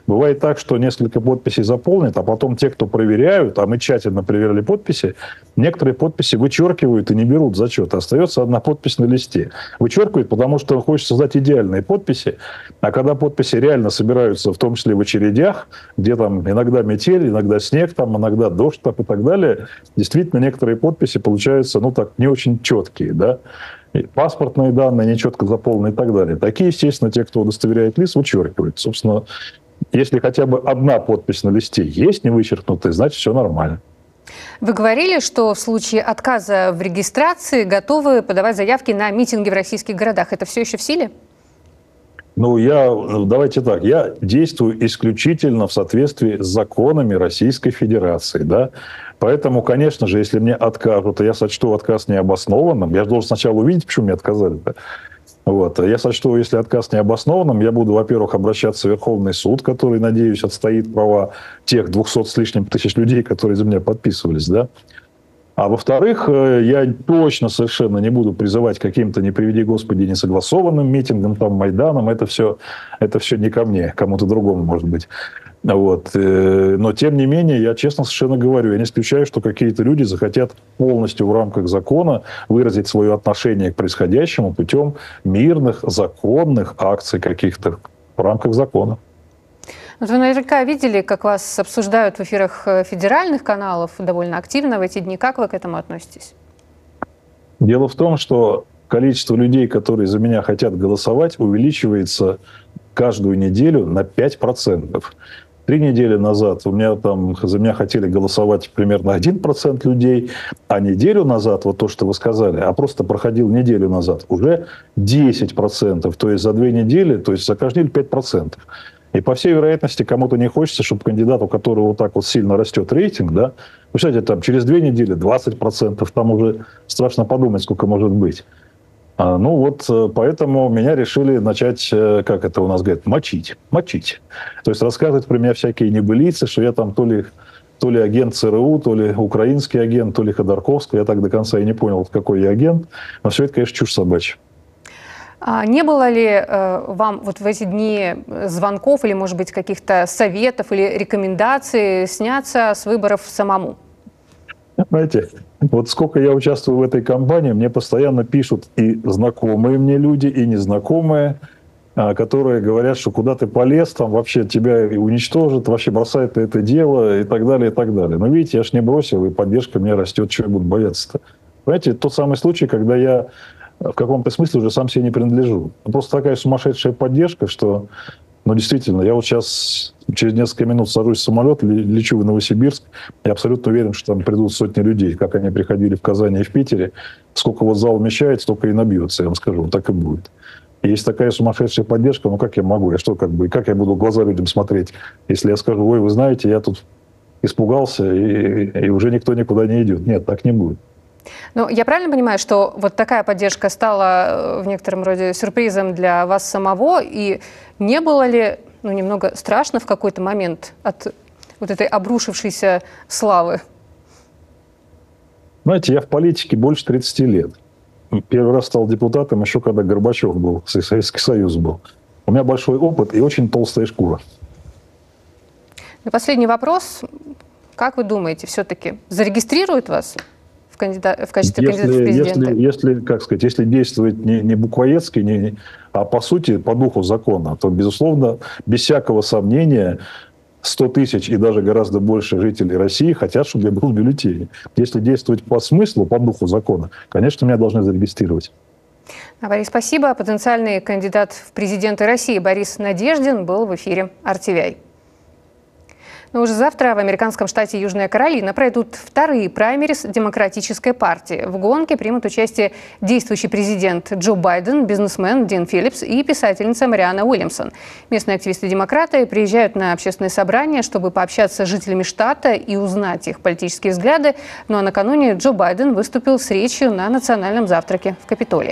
Speaker 2: Бывает так, что несколько подписей заполнят, а потом те, кто проверяют, а мы тщательно проверяли подписи, некоторые подписи вычеркивают и не берут в зачет. Остается одна подпись на листе. Вычеркивают, потому что хочется создать идеальные подписи. А когда подписи реально собираются, в том числе в очередях, где там иногда метель, иногда снег, там, иногда дождь там, и так далее, действительно некоторые подписи получаются, ну так, не очень четкие, да. И паспортные данные нечетко заполнены и так далее. Такие, естественно, те, кто удостоверяет лист, вычеркивают. Собственно, если хотя бы одна подпись на листе есть не вычеркнутая, значит, все нормально.
Speaker 1: Вы говорили, что в случае отказа в регистрации готовы подавать заявки на митинги в российских городах. Это все еще в силе?
Speaker 2: Давайте так, я действую исключительно в соответствии с законами Российской Федерации, да. Поэтому, конечно же, если мне откажут, и я сочту отказ необоснованным, я же должен сначала увидеть, почему мне отказали-то. Вот. Я сочту, если отказ необоснованным, я буду, во-первых, обращаться в Верховный суд, который, надеюсь, отстоит права тех 200 с лишним тысяч людей, которые за меня подписывались, да. А во-вторых, я точно совершенно не буду призывать к каким-то, не приведи Господи, несогласованным митингам, там, Майданам. Это все не ко мне, кому-то другому, может быть. Вот. Но, тем не менее, я честно совершенно говорю, я не исключаю, что какие-то люди захотят полностью в рамках закона выразить свое отношение к происходящему путем мирных, законных акций каких-то в рамках закона.
Speaker 1: Вы наверняка видели, как вас обсуждают в эфирах федеральных каналов довольно активно в эти дни. Как вы к этому относитесь?
Speaker 2: Дело в том, что количество людей, которые за меня хотят голосовать, увеличивается каждую неделю на 5%. 3 недели назад у меня там за меня хотели голосовать примерно 1% людей, а неделю назад, вот то, что вы сказали, а просто проходил неделю назад, уже 10%. То есть за 2 недели, то есть за каждую неделю 5%. И по всей вероятности кому-то не хочется, чтобы кандидат, у которого вот так вот сильно растет рейтинг, да, вы знаете, там через 2 недели 20%, там уже страшно подумать, сколько может быть. Ну вот, поэтому меня решили начать, как это у нас говорят, мочить. То есть рассказывать про меня всякие небылицы, что я там то ли агент ЦРУ, то ли украинский агент, то ли Ходорковский. Я так до конца и не понял, какой я агент. Но все это, конечно, чушь собачья.
Speaker 1: Не было ли вам вот в эти дни звонков или, может быть, каких-то советов или рекомендаций сняться с выборов самому?
Speaker 2: Знаете, вот сколько я участвую в этой кампании, мне постоянно пишут и знакомые мне люди, и незнакомые, которые говорят, что куда ты полез, там вообще тебя уничтожат, вообще бросает это дело и так далее, и так далее. Но видите, я ж не бросил, и поддержка мне растет, чего я буду бояться-то. Понимаете, тот самый случай, когда я в каком-то смысле уже сам себе не принадлежу. Просто такая сумасшедшая поддержка, что, ну, действительно, я вот сейчас через несколько минут сажусь в самолет, лечу в Новосибирск, я абсолютно уверен, что там придут сотни людей, как они приходили в Казани и в Питере. Сколько вот зал вмещает, столько и набьется, я вам скажу, вот так и будет. И есть такая сумасшедшая поддержка, ну как я могу, как я буду в глаза людям смотреть, если я скажу, ой, вы знаете, я тут испугался, и уже никто никуда не идет. Нет, так не будет.
Speaker 1: Ну, я правильно понимаю, что вот такая поддержка стала в некотором роде сюрпризом для вас самого, и не было ли, ну, немного страшно в какой-то момент от вот этой обрушившейся славы?
Speaker 2: Знаете, я в политике больше 30 лет. Первый раз стал депутатом еще когда Горбачев был, Советский Союз был. У меня большой опыт и очень толстая шкура.
Speaker 1: И последний вопрос. Как вы думаете, все-таки зарегистрируют вас в качестве кандидата в президенты?
Speaker 2: Если действовать не буквоедски, а по сути, по духу закона, то, безусловно, без всякого сомнения, 100 тысяч и даже гораздо больше жителей России хотят, чтобы я был в бюллетене. Если действовать по смыслу, по духу закона, конечно, меня должны зарегистрировать.
Speaker 1: Борис, спасибо. Потенциальный кандидат в президенты России Борис Надеждин был в эфире RTVI. Но уже завтра в американском штате Южная Каролина пройдут вторые праймерис Демократической партии. В гонке примут участие действующий президент Джо Байден, бизнесмен Дин Филлипс и писательница Марианна Уильямсон. Местные активисты-демократы приезжают на общественные собрания, чтобы пообщаться с жителями штата и узнать их политические взгляды. Ну а накануне Джо Байден выступил с речью на национальном завтраке в Капитолии.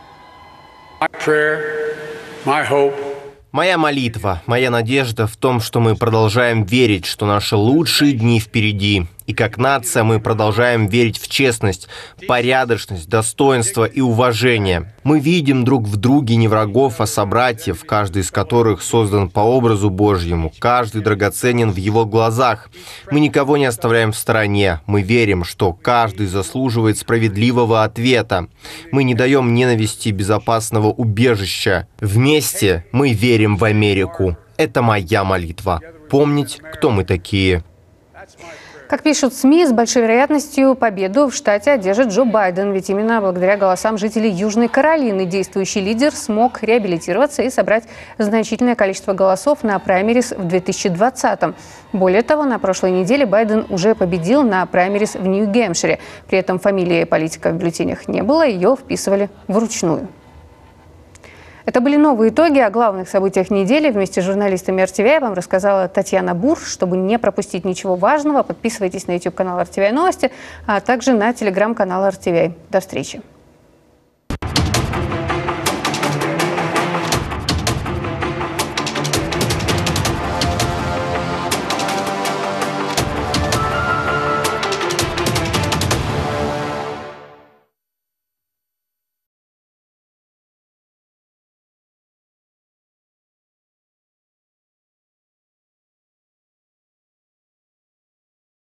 Speaker 14: Моя молитва, моя надежда в том, что мы продолжаем верить, что наши лучшие дни впереди. И И как нация мы продолжаем верить в честность, порядочность, достоинство и уважение. Мы видим друг в друге не врагов, а собратьев, каждый из которых создан по образу Божьему, каждый драгоценен в его глазах. Мы никого не оставляем в стороне. Мы верим, что каждый заслуживает справедливого ответа. Мы не даем ненависти безопасного убежища. Вместе мы верим в Америку. Это моя молитва. Помнить, кто мы такие.
Speaker 1: Как пишут СМИ, с большой вероятностью победу в штате одержит Джо Байден, ведь именно благодаря голосам жителей Южной Каролины действующий лидер смог реабилитироваться и собрать значительное количество голосов на праймерис в 2020-м. Более того, на прошлой неделе Байден уже победил на праймерис в Нью-Гэмпшире. При этом фамилии политика в бюллетенях не было, ее вписывали вручную. Это были новые итоги. О главных событиях недели вместе с журналистами RTVI вам рассказала Татьяна Бур. Чтобы не пропустить ничего важного, подписывайтесь на YouTube-канал RTVI Новости, а также на телеграм-канал RTVI. До встречи.